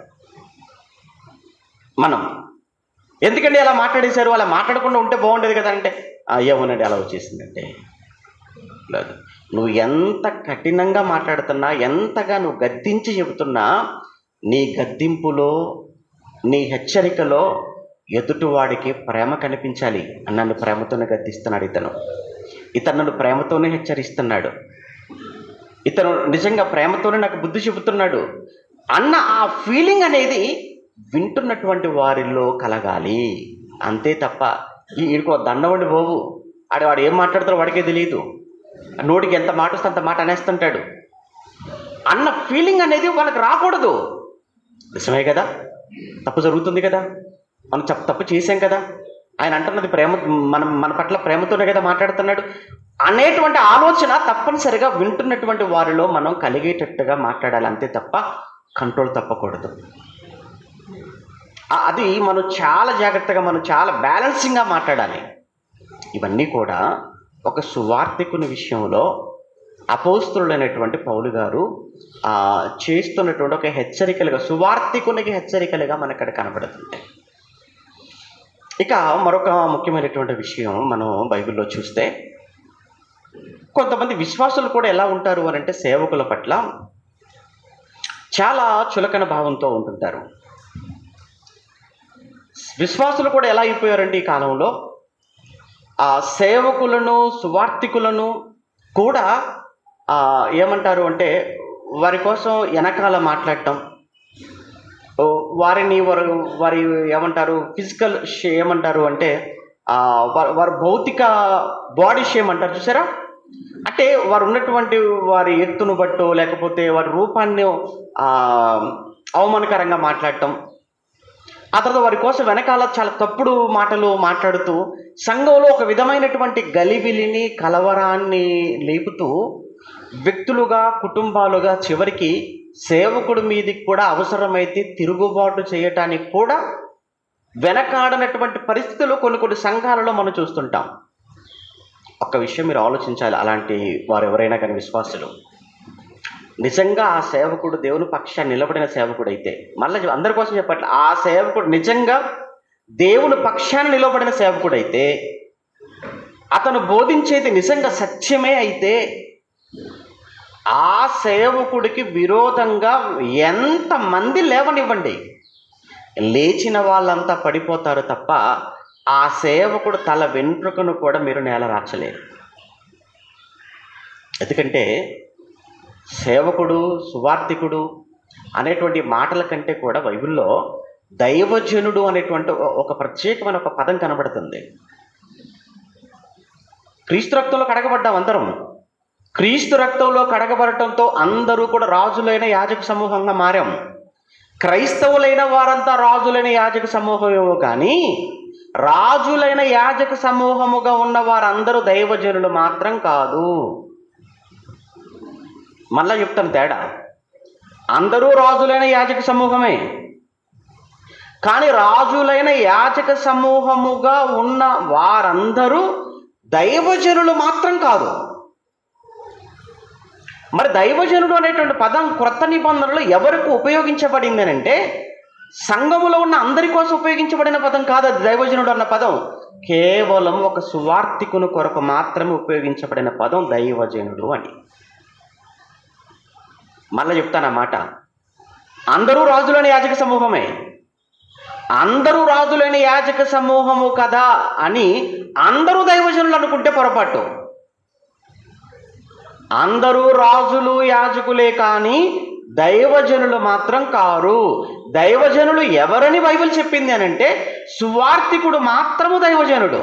మనం ఎందుకండి అలా మాట్లాడేశారు, అలా మాట్లాడకుండా ఉంటే బాగుండేది కదా అంటే ఏమోనండి అలా వచ్చేసిందంటే. లేదు, నువ్వు ఎంత కఠినంగా మాట్లాడుతున్నా, ఎంతగా నువ్వు గద్దించి చెబుతున్నా, నీ గద్దింపులో, నీ హెచ్చరికలో ఎదుటివాడికి ప్రేమ కనిపించాలి. నన్ను ప్రేమతోనే గద్దిస్తున్నాడు ఇతను నన్ను ప్రేమతోనే హెచ్చరిస్తున్నాడు, ఇతను నిజంగా ప్రేమతోనే నాకు బుద్ధి చెబుతున్నాడు అన్న ఆ ఫీలింగ్ అనేది వింటున్నటువంటి వారిలో కలగాలి. అంతే తప్ప వీడికో దండవండి బాబు, వాడు ఏం మాట్లాడతారో వాడికే తెలియదు, నోటికి ఎంత మాట వస్తే అంత మాట అనేస్తుంటాడు అన్న ఫీలింగ్ అనేది వాళ్ళకి రాకూడదు. నిజమే కదా, తప్పు జరుగుతుంది కదా, మనం తప్పు చేసాం కదా, ఆయన అంటున్నది మన పట్ల ప్రేమతోనే కదా మాట్లాడుతున్నాడు అనేటువంటి ఆలోచన తప్పనిసరిగా వింటున్నటువంటి వారిలో మనం కలిగేటట్టుగా మాట్లాడాలి. అంతే తప్ప కంట్రోల్ తప్పకూడదు. అది మనం చాలా జాగ్రత్తగా, మనం చాలా బ్యాలెన్సింగ్గా మాట్లాడాలి. ఇవన్నీ కూడా ఒక సువార్తికుని విషయంలో అపోస్తులుడైనటువంటి పౌలు గారు చేస్తున్నటువంటి ఒక హెచ్చరికలుగా, సువార్తికునికి హెచ్చరికలుగా మనకు అక్కడ కనబడుతుంటాయి. ఇక మరొక ముఖ్యమైనటువంటి విషయం మనం బైబిల్లో చూస్తే, కొంతమంది విశ్వాసులు కూడా ఎలా ఉంటారు అని అంటే సేవకుల పట్ల చాలా చులకన భావంతో ఉంటుంటారు. విశ్వాసులు కూడా ఎలా అయిపోయారంటే ఈ కాలంలో సేవకులను, సువార్తికులను కూడా ఏమంటారు అంటే వారి కోసం వెనకాల మాట్లాడటం, వారిని వారి ఏమంటారు ఫిజికల్ ఏమంటారు అంటే వారి భౌతిక బాడీ షేమ్ అంటారు చూసారా, అంటే వారు ఉన్నటువంటి వారి ఎత్తును బట్టో లేకపోతే వారి రూపాన్ని అవమానకరంగా మాట్లాడటం, ఆ తర్వాత వారి కోసం వెనకాల చాలా తప్పుడు మాటలు మాట్లాడుతూ సంఘంలో ఒక విధమైనటువంటి గలిబిలిని కలవరాన్ని లేపుతూ వ్యక్తులుగా కుటుంబాలుగా చివరికి సేవకుడి మీదకి కూడా అవసరమైతే తిరుగుబాటు చేయటానికి కూడా వెనకాడనటువంటి పరిస్థితులు కొన్ని సంఘాలలో మనం చూస్తుంటాం. ఒక్క విషయం మీరు ఆలోచించాలి, అలాంటి వారు ఎవరైనా కానీ విశ్వాసులు నిజంగా ఆ సేవకుడు దేవుని పక్షాన్ని నిలబడిన సేవకుడు అయితే, మళ్ళీ అందరి కోసం చెప్పట్లే, ఆ సేవకుడు నిజంగా దేవుని పక్షాన్ని నిలబడిన సేవకుడు అయితే, అతను బోధించేది నిజంగా సత్యమే అయితే, ఆ సేవకుడికి విరోధంగా ఎంతమంది లేవనివ్వండి, లేచిన వాళ్ళంతా పడిపోతారు తప్ప ఆ సేవకుడు తల వెంట్రుకను కూడా మీరు నేల రాచలేరు. ఎందుకంటే సేవకుడు సువార్థికుడు అనేటువంటి మాటల కంటే కూడా బైబిల్లో దైవజనుడు అనేటువంటి ఒక ప్రత్యేకమైన ఒక పదం కనబడుతుంది. క్రీస్తు రక్తంలో కడగబడ్డాం అందరం. క్రీస్తు రక్తంలో కడగబడటంతో అందరూ కూడా రాజులైన యాజక సమూహంగా మారాం. క్రైస్తవులైన వారంతా రాజులైన యాజక సమూహమేమో కానీ రాజులైన యాజక సమూహముగా ఉన్న వారందరూ దైవజనులు మాత్రం కాదు. మళ్ళా చెప్తాను తేడా, అందరూ రాజులైన యాజక సమూహమే, కానీ రాజులైన యాజక సమూహముగా ఉన్న వారందరూ దైవజనులు మాత్రం కాదు. మరి దైవజనుడు అనేటువంటి పదం క్రొత్త నిబంధనలో ఎవరికి ఉపయోగించబడింది అంటే సంఘములో ఉన్న అందరి కోసం ఉపయోగించబడిన పదం కాదు. అది దైవజనుడు అన్న పదం కేవలం ఒక సువార్థికుని కొరకు మాత్రమే ఉపయోగించబడిన పదం దైవజనుడు అని. మళ్ళీ చెప్తానన్నమాట, అందరూ రాజులైన యాజక సమూహమే, అందరూ రాజులైన యాజక సమూహము కదా అని అందరూ దైవజనులు అనుకుంటే పొరపాటు. అందరూ రాజులు యాజకులే కానీ దైవజనులు మాత్రం కారు. దైవజనులు ఎవరని బైబిల్ చెప్పింది అని అంటే సువార్థికుడు మాత్రము దైవజనుడు.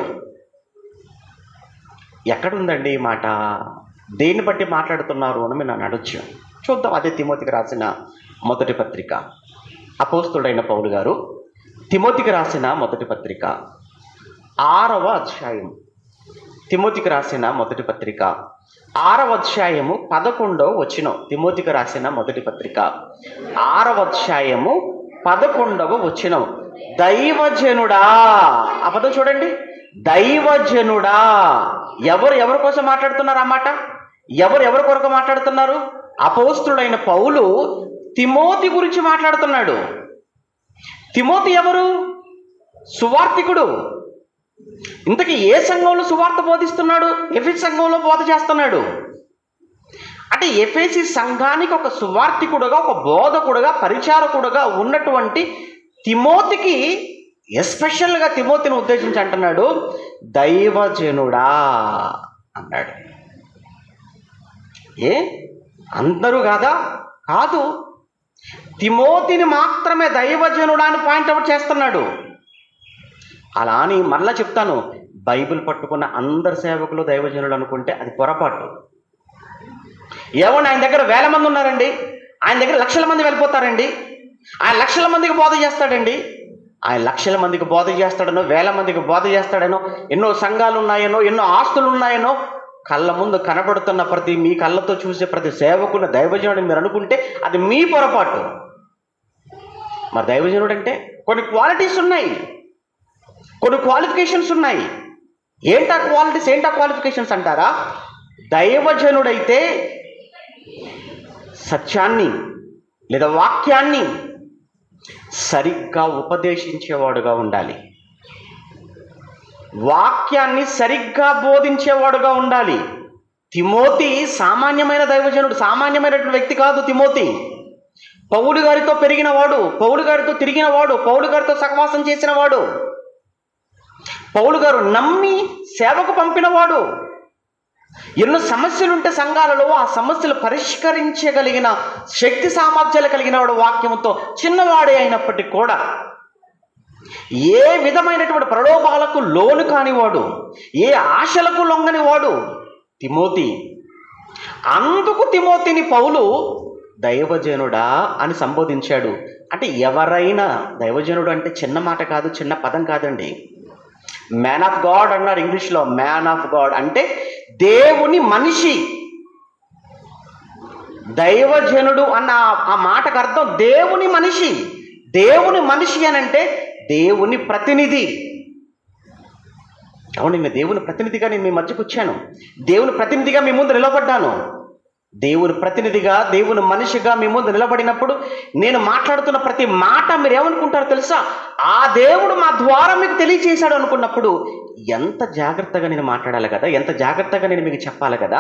ఎక్కడుందండి ఈ మాట? దేన్ని బట్టి మాట్లాడుతున్నారు అని మీరు నన్ను అడగచ్చు. చూద్దాం. అదే తిమోతికి రాసిన మొదటి పత్రిక, అపోస్తుడైన పౌలు గారు తిమోతికి రాసిన మొదటి పత్రిక 6వ అధ్యాయం. తిమోతికి రాసిన మొదటి పత్రిక 6వ అధ్యాయము 11వ వచనం. తిమోతికి రాసిన మొదటి పత్రిక 6వ అధ్యాయము 11వ వచనం. దైవజనుడా, ఆ పదం చూడండి, దైవజనుడా. ఎవరి కోసం మాట్లాడుతున్నారు ఆ మాట? ఎవరి కొరకు మాట్లాడుతున్నారు? అపోస్తుడైన పౌలు తిమోతి గురించి మాట్లాడుతున్నాడు. తిమోతి ఎవరు? సువార్థికుడు. ఇంతకీ ఏ సంఘంలో సువార్త బోధిస్తున్నాడు? ఎఫెసీ సంఘంలో బోధ చేస్తున్నాడు. అంటే ఎఫెసీ సంఘానికి ఒక సువార్థికుడుగా, ఒక బోధకుడుగా, పరిచారకుడుగా ఉన్నటువంటి తిమోతికి, ఎస్పెషల్గా తిమోతిని ఉద్దేశించి అంటున్నాడు, దైవజనుడా అన్నాడు. అందరూ కాదా? కాదు, తిమోతిని మాత్రమే దైవజనుడా అని పాయింట్అవుట్ చేస్తున్నాడు. అలా అని మళ్ళా చెప్తాను, బైబిల్ పట్టుకున్న అందరు సేవకులు దైవజనులు అనుకుంటే అది పొరపాటు. ఏమన్నా ఆయన దగ్గర 1000 మంది ఉన్నారండి, ఆయన దగ్గర లక్షల మంది వెళ్ళిపోతారండి, ఆయన లక్షల మందికి బోధ చేస్తాడండి. ఆయన లక్షల మందికి బోధ చేస్తాడనో 1000 మందికి బోధ చేస్తాడనో, ఎన్నో సంఘాలు ఉన్నాయనో, ఎన్నో ఆస్తులు ఉన్నాయనో, కళ్ళ ముందు కనబడుతున్న మీ కళ్ళతో చూసే ప్రతి సేవకున్న దైవజనుడు మీరు అనుకుంటే అది మీ పొరపాటు. మరి దైవజనుడు అంటే కొన్ని క్వాలిటీస్ ఉన్నాయి, కొన్ని క్వాలిఫికేషన్స్ ఉన్నాయి. ఏంటా క్వాలిటీస్, ఏంటా క్వాలిఫికేషన్స్ అంటారా? దైవజనుడైతే సత్యాన్ని లేదా వాక్యాన్ని సరిగ్గా ఉపదేశించేవాడుగా ఉండాలి, వాక్యాన్ని సరిగ్గా బోధించేవాడుగా ఉండాలి. తిమోతి సామాన్యమైన దైవజనుడు, సామాన్యమైనటువంటి వ్యక్తి కాదు. తిమోతి పౌలు గారితో పెరిగినవాడు, పౌలు గారితో తిరిగినవాడు, పౌలు గారితో సహవాసం ఎన్నో సమస్యలు ఉంటే సంఘాలలో ఆ సమస్యలు పరిష్కరించగలిగిన శక్తి సామర్థ్యాలు కలిగిన వాడు, వాక్యంతో చిన్నవాడే అయినప్పటికీ కూడా ఏ విధమైనటువంటి ప్రలోభాలకు లోను కానివాడు, ఏ ఆశలకు లొంగని వాడు తిమోతి. అందుకు తిమోతిని పౌలు దైవజనుడా అని సంబోధించాడు. అంటే ఎవరైనా, దైవజనుడు అంటే చిన్న మాట కాదు, చిన్న పదం కాదండి. మ్యాన్ ఆఫ్ గాడ్ అన్నారు ఇంగ్లీష్లో. మ్యాన్ ఆఫ్ గాడ్ అంటే దేవుని మనిషి. దైవజనుడు అన్న ఆ మాటకు అర్థం దేవుని మనిషి. దేవుని మనిషి అని అంటే దేవుని ప్రతినిధి. అవును, నేను దేవుని ప్రతినిధిగా నేను మీ మధ్యకు వచ్చాను. దేవుని ప్రతినిధిగా మీ ముందు నిలబడ్డాను. దేవుని ప్రతినిధిగా, దేవుని మనిషిగా మీ ముందు నిలబడినప్పుడు నేను మాట్లాడుతున్న ప్రతి మాట మీరు ఏమనుకుంటారో తెలుసా? ఆ దేవుడు మా ద్వారా మీకు తెలియచేశాడు అనుకున్నప్పుడు ఎంత జాగ్రత్తగా నేను మాట్లాడాలి కదా, ఎంత జాగ్రత్తగా నేను మీకు చెప్పాలి కదా.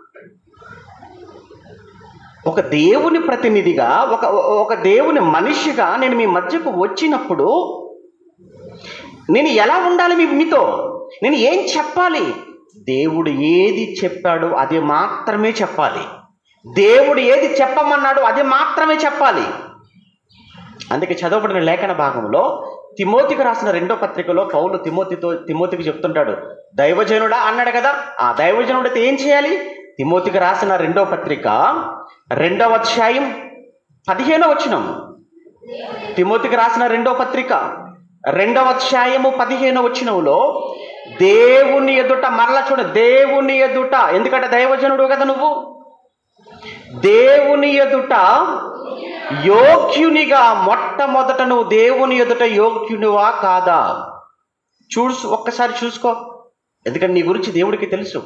ఒక దేవుని ప్రతినిధిగా, ఒక దేవుని మనిషిగా నేను మీ మధ్యకు వచ్చినప్పుడు నేను ఎలా ఉండాలి మీతో? నేను ఏం చెప్పాలి? దేవుడు ఏది చెప్పాడో అది మాత్రమే చెప్పాలి. దేవుడు ఏది చెప్పమన్నాడో అది మాత్రమే చెప్పాలి. అందుకే చదవబడిన లేఖన భాగంలో తిమోతికి రాసిన 2వ పత్రికలో పౌలు తిమోతికి చెప్తుంటాడు, దైవజనుడా అన్నాడు కదా. ఆ దైవజనుడితో ఏం చేయాలి? తిమోతికి రాసిన 2వ పత్రిక 2వ అధ్యాయం 15వ వచనం. తిమోతికి రాసిన 2వ పత్రిక 2వ అధ్యాయము 15వ వచనంలో దేవుని ఎదుట, మరలా చూడ, దేవుని ఎదుట, ఎందుకంటే దైవజనుడు కదా నువ్వు, దేవుని ఎదుట యోగ్యునిగా, మొట్టమొదట నువ్వు దేవుని ఎదుట యోగ్యునివా కాదా ఒక్కసారి చూసుకో. ఎందుకంటే నీ గురించి దేవుడికి తెలుసు.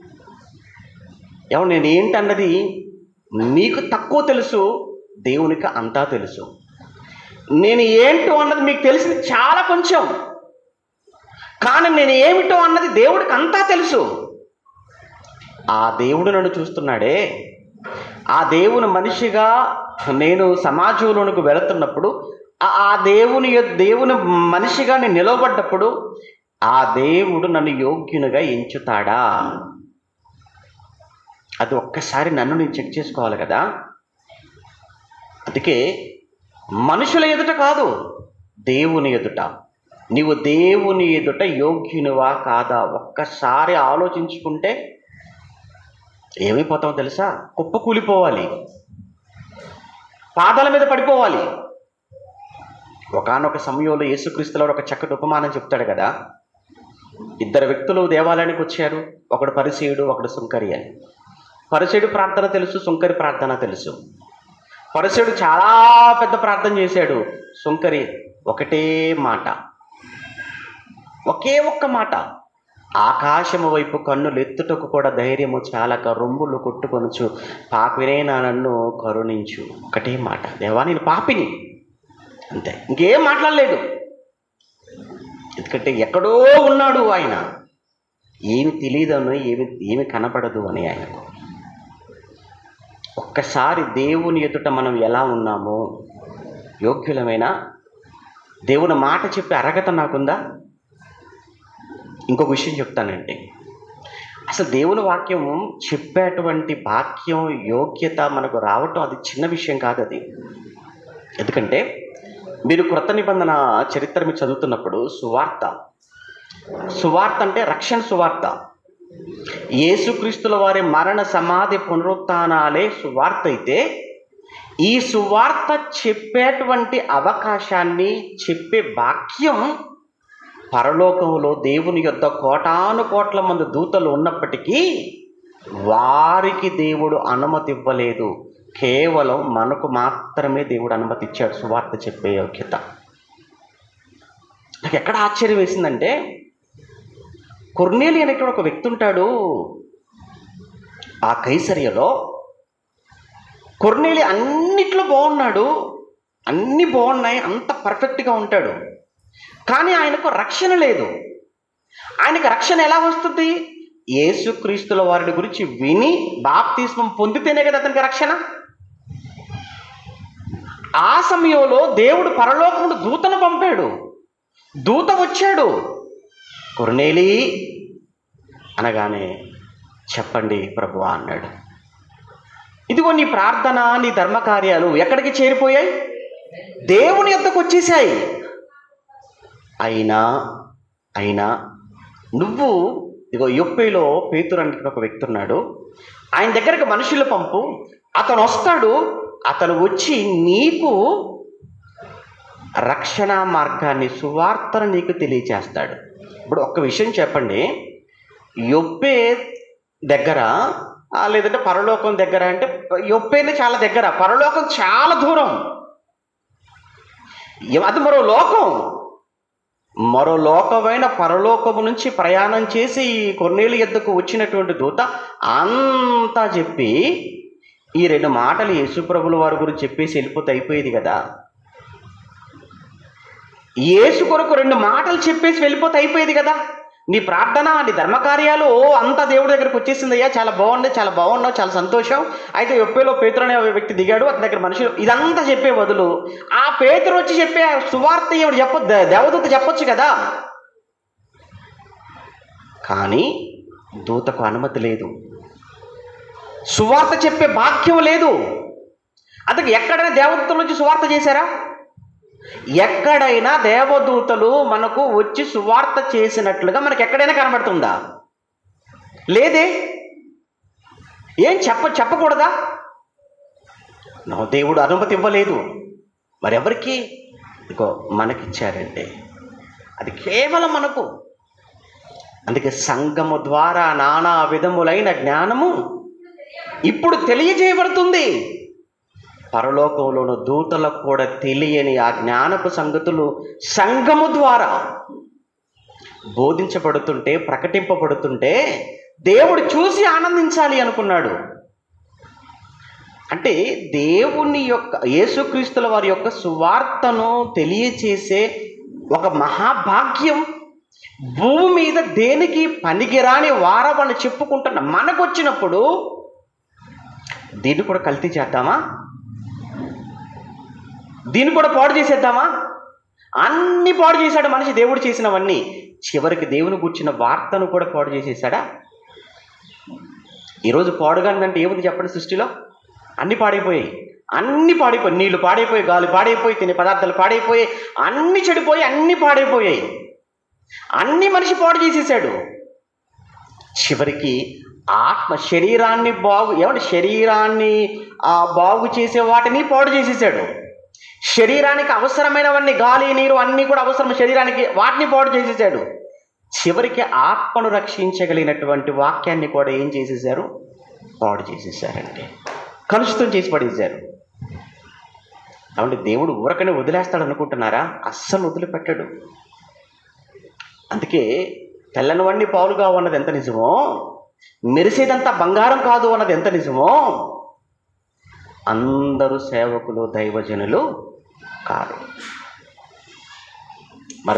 ఏమో నేను ఏంటన్నది నీకు తక్కువ తెలుసు, దేవునికి అంతా తెలుసు. నేను ఏంటో అన్నది మీకు తెలిసింది చాలా కొంచెం, కానీ నేను ఏమిటో అన్నది దేవుడికి అంతా తెలుసు. ఆ దేవుడు నన్ను చూస్తున్నాడే. ఆ దేవుని మనిషిగా నేను సమాజంలోనికి వెళుతున్నప్పుడు, ఆ దేవుని మనిషిగా నేను నిలబడ్డప్పుడు ఆ దేవుడు నన్ను యోగ్యునిగా ఎంచుతాడా? అది ఒక్కసారి నన్ను నేను చెక్ చేసుకోవాలి కదా. అందుకే మనుషుల ఎదుట కాదు, దేవుని ఎదుట, నీవు దేవుని ఎదుట యోగ్యునివా కాదా ఒక్కసారి ఆలోచించుకుంటే ఏమైపోతామో తెలుసా? కుప్పకూలిపోవాలి, పాదాల మీద పడిపోవాలి. ఒకానొక సమయంలో యేసుక్రీస్తులో ఒక చక్కటి ఉపమానం చెప్తాడు కదా. 2 వ్యక్తులు దేవాలయానికి వచ్చారు. ఒకడు పరిసయ్యుడు, ఒకడు సుంకరి అని. పరిసయ్యుడు ప్రార్థన తెలుసు, సుంకరి ప్రార్థన తెలుసు. పరిసయ్యుడు చాలా పెద్ద ప్రార్థన చేశాడు. సుంకరి ఒకటే మాట, ఒకే ఒక్క మాట, ఆకాశము వైపు కన్నులు ఎత్తుటకు కూడా ధైర్యము చాలక రొమ్ములు కొట్టుకొనుచు పాపినైనా నన్ను కరుణించు. ఒకటే మాట, దేవా నేను పాపిని, అంతే, ఇంకేం మాట్లాడలేదు. ఎందుకంటే ఎక్కడో ఉన్నాడు ఆయన, ఏమి తెలియదను, ఏమి కనపడదు అని ఆయనకు. ఒక్కసారి దేవుని ఎదుట మనం ఎలా ఉన్నామో, యోగ్యులమైన దేవుని మాట చెప్పే అర్హత నాకుందా? ఇంకొక విషయం చెప్తానండి. అసలు దేవుని వాక్యం చెప్పేటువంటి వాక్యం యోగ్యత మనకు రావటం అది చిన్న విషయం కాదు అది. ఎందుకంటే మీరు క్రొత్త నిబంధన చరిత్ర మీరు చదువుతున్నప్పుడు సువార్త అంటే రక్షణ సువార్త. యేసుక్రీస్తుల వారి మరణ సమాధి పునరుత్థానాలే సువార్త అయితే, ఈ సువార్త చెప్పేటువంటి అవకాశాన్ని, చెప్పే వాక్యం పరలోకంలో దేవుని యొద్ద కోటాను కోట్ల మంది దూతలు ఉన్నప్పటికీ వారికి దేవుడు అనుమతి ఇవ్వలేదు. కేవలం మనకు మాత్రమే దేవుడు అనుమతి ఇచ్చాడు సువార్త చెప్పే యోగ్యత. నాకు ఎక్కడ ఆశ్చర్యం వేసిందంటే, కొర్నేలి అనేటువంటి ఒక వ్యక్తి ఉంటాడు ఆ కైసరియలో. కొర్నేలి అన్నిట్లో బాగున్నాడు, అన్నీ బాగున్నాయి, అంత పర్ఫెక్ట్గా ఉంటాడు. కానీ ఆయనకు రక్షణ లేదు. ఆయనకు రక్షణ ఎలా వస్తుంది? యేసుక్రీస్తుల వారి గురించి విని బాప్తిస్మం పొందితేనే కదా అతనికి రక్షణ. ఆ సమయంలో దేవుడు పరలోకముడు దూతను పంపాడు. దూత వచ్చాడు, కొర్నేలి అనగానే చెప్పండి ప్రభువా అన్నాడు. ఇదిగో నీ ప్రార్థన, నీ ధర్మకార్యాలు ఎక్కడికి చేరిపోయాయి? దేవుని యొద్దకు వచ్చేసాయి. అయినా నువ్వు ఇదిగో యొప్పేలో పేతురు అంటే ఒక వ్యక్తి ఉన్నాడు, ఆయన దగ్గరకు మనుషులు పంపు, అతను వస్తాడు, అతను వచ్చి నీకు రక్షణ మార్గాన్ని, సువార్తను నీకు తెలియచేస్తాడు. ఇప్పుడు ఒక్క విషయం చెప్పండి, యొప్పే దగ్గర లేదంటే పరలోకం దగ్గర అంటే, యొప్పేనే చాలా దగ్గర, పరలోకం చాలా దూరం. అది మరో లోకం. మరో లోకమైన పరలోకము నుంచి ప్రయాణం చేసి ఈ కొర్నేలు యొద్దకు వచ్చినటువంటి దూత అంతా చెప్పి ఈ 2 మాటలు యేసుప్రభుల వారి గురించి చెప్పేసి వెళ్ళిపోతే అయిపోయేది కదా. యేసు కొరకు 2 మాటలు చెప్పేసి వెళ్ళిపోతే అయిపోయేది కదా. నీ ప్రార్థన, నీ ధర్మకార్యాలు అంతా దేవుడి దగ్గరకు వచ్చేసిందయ్యా, చాలా బాగున్నావు, చాలా సంతోషం. అయితే యొప్పేలో పేతురు అనే వ్యక్తి దిగాడు, అతని దగ్గర మనుషులు, ఇదంతా చెప్పే బదులు ఆ పేతురు వచ్చి చెప్పే సువార్త ఏమిటి దేవదూత చెప్పొచ్చు కదా. కానీ దూతకు అనుమతి లేదు, సువార్త చెప్పే భాగ్యం లేదు. అతనికి ఎక్కడైనా దేవదూతల నుంచి సువార్త చేశారా? ఎక్కడైనా దేవదూతలు మనకు వచ్చి సువార్త చేసినట్లుగా మనకు ఎక్కడైనా కనబడుతుందా? లేదే. ఏం చెప్పకూడదా? నా దేవుడు అనుమతి ఇవ్వలేదు. మరెవరికి? ఇదిగో మనకిచ్చారంటే అది కేవలం మనకు. అందుకే సంఘము ద్వారా నానా విధములైన జ్ఞానము ఇప్పుడు తెలియజేయబడుతుంది. పరలోకంలోని దూతలకు కూడా తెలియని ఆ జ్ఞానపు సంగతులు సంఘము ద్వారా బోధించబడుతుంటే, ప్రకటింపబడుతుంటే దేవుడు చూసి ఆనందించాలి అనుకున్నాడు. అంటే దేవుని యొక్క, యేసుక్రీస్తుల వారి యొక్క సువార్తను తెలియచేసే ఒక మహాభాగ్యం భూమి మీద దేనికి పనికిరాని వారమని చెప్పుకుంటున్న మనకు వచ్చినప్పుడు దీన్ని కూడా కల్తీ చేద్దామా? దీన్ని కూడా పాడు చేసేద్దామా? అన్ని పాడు చేశాడు మనిషి, దేవుడు చేసినవన్నీ. చివరికి దేవుని కూర్చున్న వార్తను కూడా పాడు చేసేసాడా? ఈరోజు పాడుగానంటే ఏముంది చెప్పండి? సృష్టిలో అన్ని పాడైపోయాయి. నీళ్లు పాడైపోయి, గాలి పాడైపోయి, తినే పదార్థాలు పాడైపోయాయి, అన్ని చెడిపోయి, అన్ని పాడైపోయాయి. అన్ని మనిషి పాడు చేసేసాడు. చివరికి శరీరాన్ని బాగు చేసే వాటిని పాడు చేసేసాడు. శరీరానికి అవసరమైనవన్నీ, గాలి, నీరు అన్నీ కూడా అవసరం శరీరానికి, వాటిని పాడు చేసేసాడు. చివరికి ఆత్మను రక్షించగలిగినటువంటి వాక్యాన్ని కూడా ఏం చేసేసారు? పాడు చేసేసారండి, కలుషితం చేసి పడేశారు. కాబట్టి దేవుడు ఊరకనే వదిలేస్తాడు అనుకుంటున్నారా? అస్సలు వదిలిపెట్టాడు. అందుకే తెల్లనివన్నీ పాలుగా ఉన్నది ఎంత నిజమో, మెరిసేదంతా బంగారం కాదు అన్నది ఎంత నిజమో, అందరూ సేవకులు దైవజనులు కారు. మరి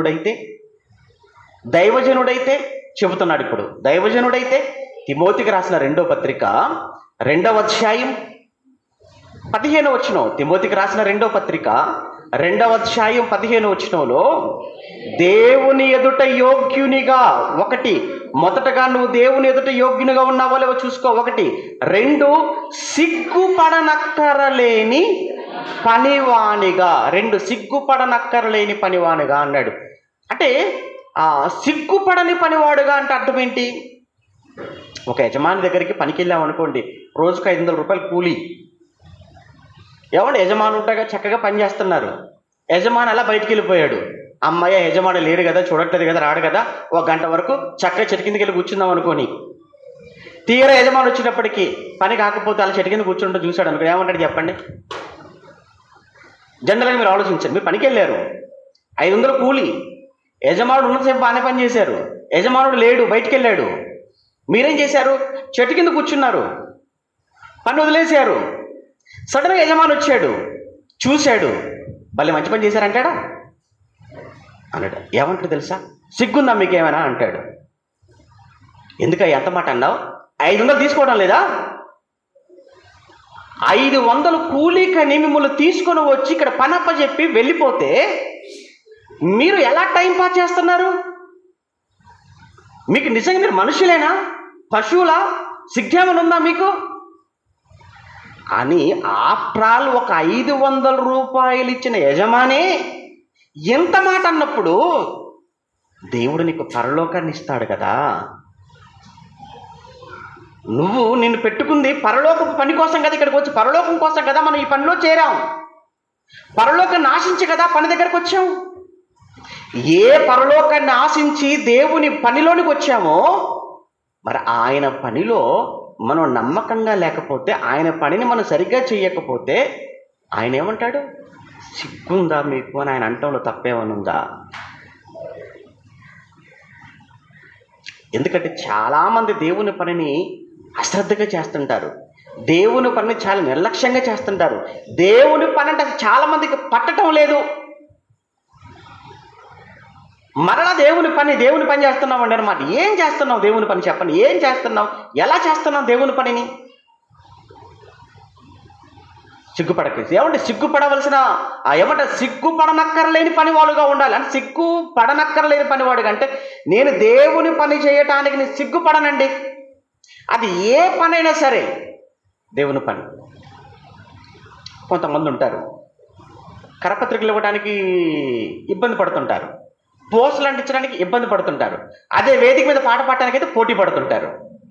దైవజనుడైతే చెబుతున్నాడు. ఇప్పుడు దైవజనుడైతే తిమోతికి రాసిన 2వ పత్రిక 2వ అధ్యాయం 15వ వచనం, తిమోతికి రాసిన 2వ పత్రిక 2వ అధ్యాయం 15వ వచనంలో, దేవుని ఎదుట యోగ్యునిగా, మొదటగా నువ్వు దేవుని ఎదుట యోగ్యునిగా ఉన్నావో లేవో చూసుకో. 2 సిగ్గుపడనక్కరలేని పనివానిగా, 2 సిగ్గుపడనక్కరలేని పనివానిగా అన్నాడు. అంటే సిగ్గుపడని పనివాడుగా అంటే అర్థం ఏంటి? ఒక యజమాని దగ్గరికి పనికి వెళ్ళామనుకోండి, రోజుకు 500 రూపాయలు కూలీ. యజమాని ఉంటాగా చక్కగా పని చేస్తున్నారు. యజమాని అలా బయటికి వెళ్ళిపోయాడు. అమ్మాయి యజమాని లేడు కదా, చూడట్లేదు కదా, రాడు కదా, 1 గంట వరకు చక్కగా చెట్టు కిందకి వెళ్ళి కూర్చుందాం అనుకోని, తీరా యజమాని వచ్చినప్పటికీ పని కాకపోతే అలా చెట్టు కింద కూర్చుంటూ చూశాడు అనుకో, ఏమంటాడు చెప్పండి? జనరల్గా మీరు ఆలోచించండి. మీరు పనికి వెళ్ళారు, 500 కూలీ, యజమానుడు ఉన్నసేపు బాగానే పని చేశారు, యజమానుడు లేడు, బయటికి వెళ్ళాడు, మీరేం చేశారు? చెట్టు కింద కూర్చున్నారు, పని వదిలేశారు. సడన్గా యజమాని వచ్చాడు, చూశాడు, భలే మంచి పని చేశారంటాడా అన్నాడు. ఏమంటాడు తెలుసా? సిగ్గుందా మీకేమైనా అంటాడు. ఎందుక ఎంత మాట అన్నావు? 500 తీసుకోవడం లేదా? 500 కూలీకని మిమ్మల్ని తీసుకొని వచ్చి ఇక్కడ పనప్ప చెప్పి వెళ్ళిపోతే మీరు ఎలా టైం పాస్ చేస్తున్నారు? మీకు నిజంగా మీరు మనుషులేనా? పశువుల సిగ్గేమనుందా మీకు అని ఆఫ్టర్ ఆల్ ఒక 500 రూపాయలు ఇచ్చిన యజమాని ఎంత మాట అన్నప్పుడు దేవుడు నీకు పరలోకాన్ని ఇస్తాడు కదా. నువ్వు నిన్ను పెట్టుకుంది పరలోకపు పని కోసం కదా, ఇక్కడికి వచ్చి పరలోకం కోసం కదా మనం ఈ పనిలో చేరాం. పరలోకాన్ని ఆశించి కదా పని దగ్గరకు వచ్చాం. ఏ పరలోకాన్ని ఆశించి దేవుని పనిలోనికి వచ్చామో, మరి ఆయన పనిలో మనం నమ్మకంగా లేకపోతే, ఆయన పనిని మనం సరిగ్గా చేయకపోతే ఆయన ఏమంటాడు? సిగ్గుందా మీకు అని ఆయన అంటంలో తప్పేమనుందా? ఎందుకంటే చాలామంది దేవుని పనిని అశ్రద్ధగా చేస్తుంటారు, దేవుని పనిని చాలా నిర్లక్ష్యంగా చేస్తుంటారు. దేవుని పని అంటే అసలు చాలామందికి పట్టడం లేదు. మరలా దేవుని పని చేస్తున్నాం అండి అన్నమాట. ఏం చేస్తున్నావు దేవుని పని చెప్పండి, ఏం చేస్తున్నావు, ఎలా చేస్తున్నావు దేవుని పనిని? సిగ్గుపడకేసి ఏమంటే సిగ్గుపడవలసిన సిగ్గుపడనక్కర్లేని పని వాళ్ళుగా ఉండాలి. అంటే సిగ్గుపడనక్కర్లేని పనివాడుగా అంటే నేను దేవుని పని చేయటానికి నేను సిగ్గుపడనండి. అది ఏ పనైనా సరే దేవుని పని. కొంతమంది ఉంటారు కరపత్రికలు ఇవ్వడానికి ఇబ్బంది పడుతుంటారు, పోస్టులు అంటించడానికి ఇబ్బంది పడుతుంటారు, అదే వేదిక మీద పాట పాడటానికి అయితే పోటీ పడుతుంటారు.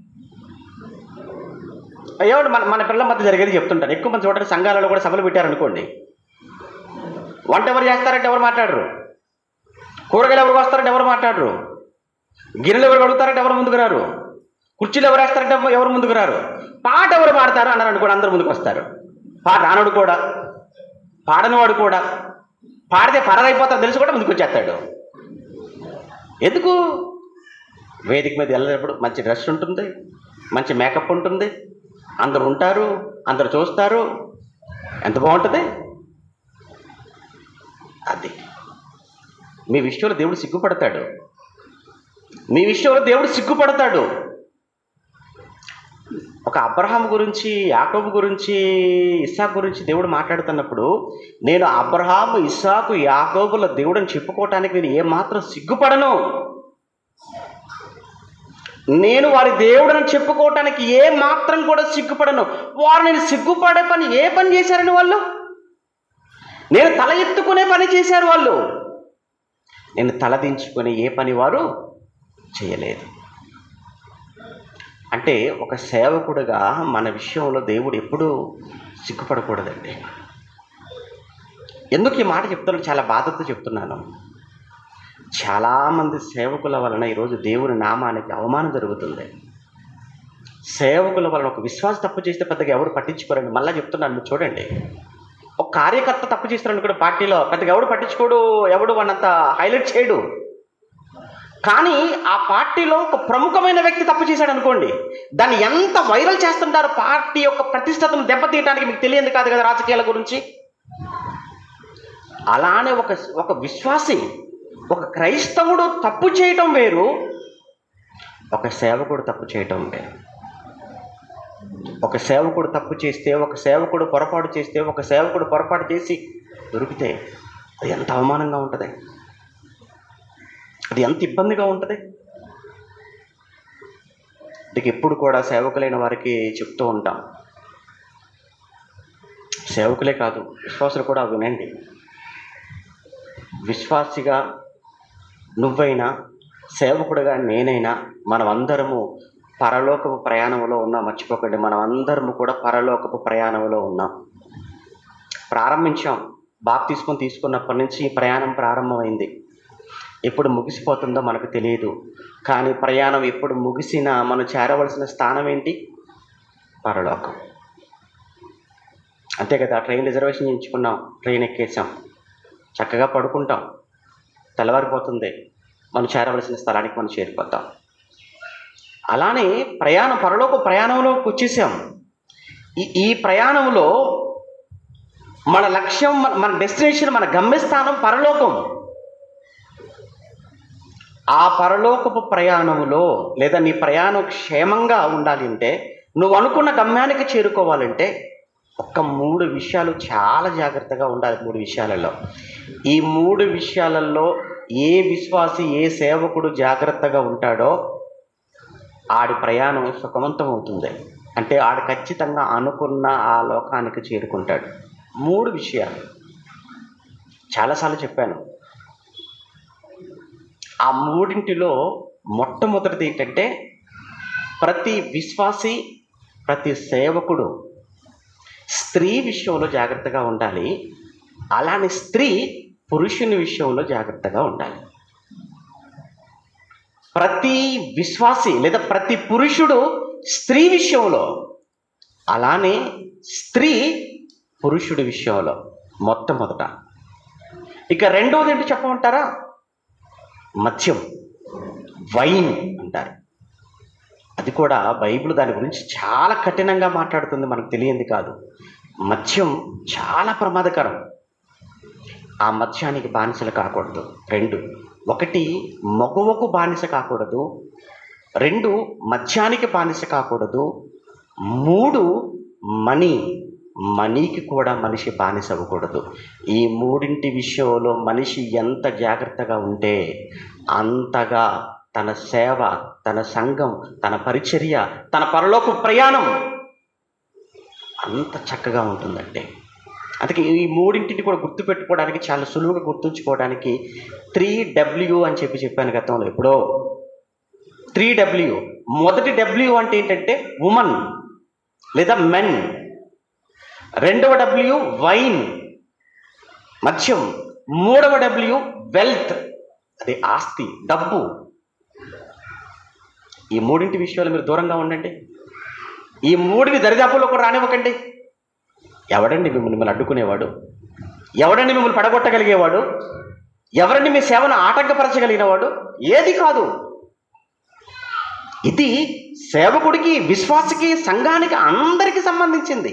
ఏమంటే మన పిల్లల మధ్య జరిగేది చెప్తుంటారు. ఎక్కువ మంది చూడండి, సంఘాలలో కూడా సభలు పెట్టారనుకోండి, వంట ఎవరు చేస్తారంటే ఎవరు మాట్లాడరు, కూరగాయలు ఎవరు వస్తారంటే ఎవరు మాట్లాడరు, గిన్నెలు ఎవరు అడుగుతారంటే ఎవరు ముందుకు రారు, కుర్చీలు ఎవరు వేస్తారంటే ఎవరు ముందుకు రారు, పాట ఎవరు పాడతారు అన్నారు అనుకోండి అందరు ముందుకు వస్తారు. పాట రానుడు కూడా, పాడనివాడు కూడా, పాడితే పరారైపోతారు తెలిసి కూడా ముందుకు వచ్చేస్తాడు. ఎందుకు? వేదిక మీద వెళ్ళినప్పుడు మంచి డ్రెస్ ఉంటుంది, మంచి మేకప్ ఉంటుంది, అందరు ఉంటారు, అందరు చూస్తారు, ఎంత బాగుంటుంది. అది మీ విషయంలో దేవుడు సిగ్గుపడతాడు, మీ విషయంలో దేవుడు సిగ్గుపడతాడు. ఒక అబ్రహాం గురించి, యాకోబు గురించి, ఇస్సాకు గురించి దేవుడు మాట్లాడుతున్నప్పుడు, నేను అబ్రహాము, ఇస్సాకు, యాకోబుల దేవుడని చెప్పుకోవటానికి నేను ఏమాత్రం సిగ్గుపడను, నేను వారి దేవుడని చెప్పుకోవటానికి ఏ మాత్రం కూడా సిగ్గుపడను. వారు నేను సిగ్గుపడే పని ఏ పని చేశారని వాళ్ళు? నేను తల ఎత్తుకునే పని చేశారు వాళ్ళు, నేను తలదించుకునే ఏ పని వారు చేయలేదు. అంటే ఒక సేవకుడుగా మన విషయంలో దేవుడు ఎప్పుడూ సిగ్గుపడకూడదండి. ఎందుకు ఈ మాట చెప్తున్నాను? చాలా బాధతో చెప్తున్నాను. చాలామంది సేవకుల వలన ఈరోజు దేవుని నామానికి అవమానం జరుగుతుంది. సేవకుల వలన ఒక విశ్వాస తప్పు చేస్తే పెద్దగా ఎవరు పట్టించుకోరండి. మళ్ళీ చెప్తున్నాను, మీరు చూడండి, ఒక కార్యకర్త తప్పు చేస్తున్నాడు కూడా పార్టీలో, పెద్దగా ఎవడు పట్టించుకోడు, ఎవడు వాడినంత హైలైట్ చేయడు. కానీ ఆ పార్టీలో ఒక ప్రముఖమైన వ్యక్తి తప్పు చేశాడు అనుకోండి, దాన్ని ఎంత వైరల్ చేస్తుంటారు. పార్టీ యొక్క ప్రతిష్టతను దెబ్బతీయడానికి మీకు తెలియదు కాదు కదా రాజకీయాల గురించి. అలానే ఒక విశ్వాసి, ఒక క్రైస్తవుడు తప్పు చేయటం వేరు, ఒక సేవకుడు తప్పు చేయటం వేరు. ఒక సేవకుడు తప్పు చేస్తే, ఒక సేవకుడు పొరపాటు చేస్తే, ఒక సేవకుడు పొరపాటు చేసి దొరికితే అది ఎంత అవమానంగా ఉంటుంది, అది ఎంత ఇబ్బందిగా ఉంటుంది. అందుకే ఎప్పుడు కూడా సేవకులైన వారికి చెప్తూ ఉంటాం, సేవకులే కాదు విశ్వాసులు కూడా వినండి. విశ్వాసిగా నువ్వైనా, సేవకుడుగా నేనైనా, మనమందరము పరలోకపు ప్రయాణంలో ఉన్నాం. మర్చిపోకండి, మనం అందరము కూడా పరలోకపు ప్రయాణంలో ఉన్నాం. ప్రారంభించాం, బాప్తిస్మం తీసుకున్నప్పటి నుంచి ఈ ప్రయాణం ప్రారంభమైంది. ఎప్పుడు ముగిసిపోతుందో మనకు తెలియదు. కానీ ప్రయాణం ఎప్పుడు ముగిసినా మనం చేరవలసిన స్థానం ఏంటి? పరలోకం. అంతే కదా. ట్రైన్ రిజర్వేషన్ చేయించుకున్నాం, ట్రైన్ ఎక్కేసాం, చక్కగా పడుకుంటాం, తెల్లవారిపోతుంది, మనం చేరవలసిన స్థలానికి మనం చేరిపోతాం. అలానే పరలోక ప్రయాణంలోకి వచ్చేసాం. ఈ ప్రయాణంలో మన లక్ష్యం, మన డెస్టినేషన్, మన గమ్యస్థానం పరలోకం. ఆ పరలోకపు ప్రయాణంలో, లేదా నీ ప్రయాణం క్షేమంగా ఉండాలి అంటే, నువ్వు అనుకున్న గమ్యానికి చేరుకోవాలంటే ఒక్క 3 విషయాలు చాలా జాగ్రత్తగా ఉండాలి. 3 విషయాలలో, ఈ 3 విషయాలలో ఏ విశ్వాసి, ఏ సేవకుడు జాగ్రత్తగా ఉంటాడో ఆడి ప్రయాణం సుఖవంతం అవుతుంది. అంటే ఆడు ఖచ్చితంగా అనుకున్న ఆ లోకానికి చేరుకుంటాడు. 3 విషయాలు చాలాసార్లు చెప్పాను. ఆ మూడింటిలో మొట్టమొదటిది ఏంటంటే, ప్రతి విశ్వాసి, ప్రతి సేవకుడు స్త్రీ విషయంలో జాగ్రత్తగా ఉండాలి. అలానే స్త్రీ పురుషుని విషయంలో జాగ్రత్తగా ఉండాలి. ప్రతి విశ్వాసి లేదా ప్రతి పురుషుడు స్త్రీ విషయంలో, అలానే స్త్రీ పురుషుడి విషయంలో మొట్టమొదట. ఇక రెండవది ఏంటి చెప్పమంటారా? మద్యం, వైన్ అంటారు. అది కూడా బైబిల్ దాని గురించి చాలా కఠినంగా మాట్లాడుతుంది, మనకు తెలియంది కాదు. మద్యం చాలా ప్రమాదకరం. ఆ మద్యానికి బానిసలు కాకూడదు. 2, 1 మగువకు బానిస కాకూడదు. 2 మద్యానికి బానిస కాకూడదు. 3 మనీకి కూడా మనిషి బానిస అవ్వకూడదు. ఈ మూడింటి విషయంలో మనిషి ఎంత జాగ్రత్తగా ఉంటే అంతగా తన సేవ, తన సంఘం, తన పరిచర్య, తన పరలోక ప్రయాణం అంత చక్కగా ఉంటుందంటే. అందుకే ఈ మూడింటిని కూడా గుర్తుపెట్టుకోవడానికి, చాలా సులువుగా గుర్తుంచుకోవడానికి 3W అని చెప్పాను గతంలో ఎప్పుడో. 3W. మొదటి W అంటే ఏంటంటే ఉమన్ లేదా మెన్. 2వ W వైన్, మద్యం. 3వ W వెల్త్, అది ఆస్తి, డబ్బు. ఈ మూడింటి విషయాలు మీరు దూరంగా ఉండండి. ఈ మూడిని దరిదాపుల్లో కూడా రానివ్వకండి. ఎవడండి మిమ్మల్ని అడ్డుకునేవాడు? ఎవడండి మిమ్మల్ని పడగొట్టగలిగేవాడు? ఎవరండి మీ సేవను ఆటంకపరచగలిగినవాడు? ఏది కాదు. ఇది సేవకుడికి, విశ్వాసికి, సంఘానికి, అందరికీ సంబంధించింది.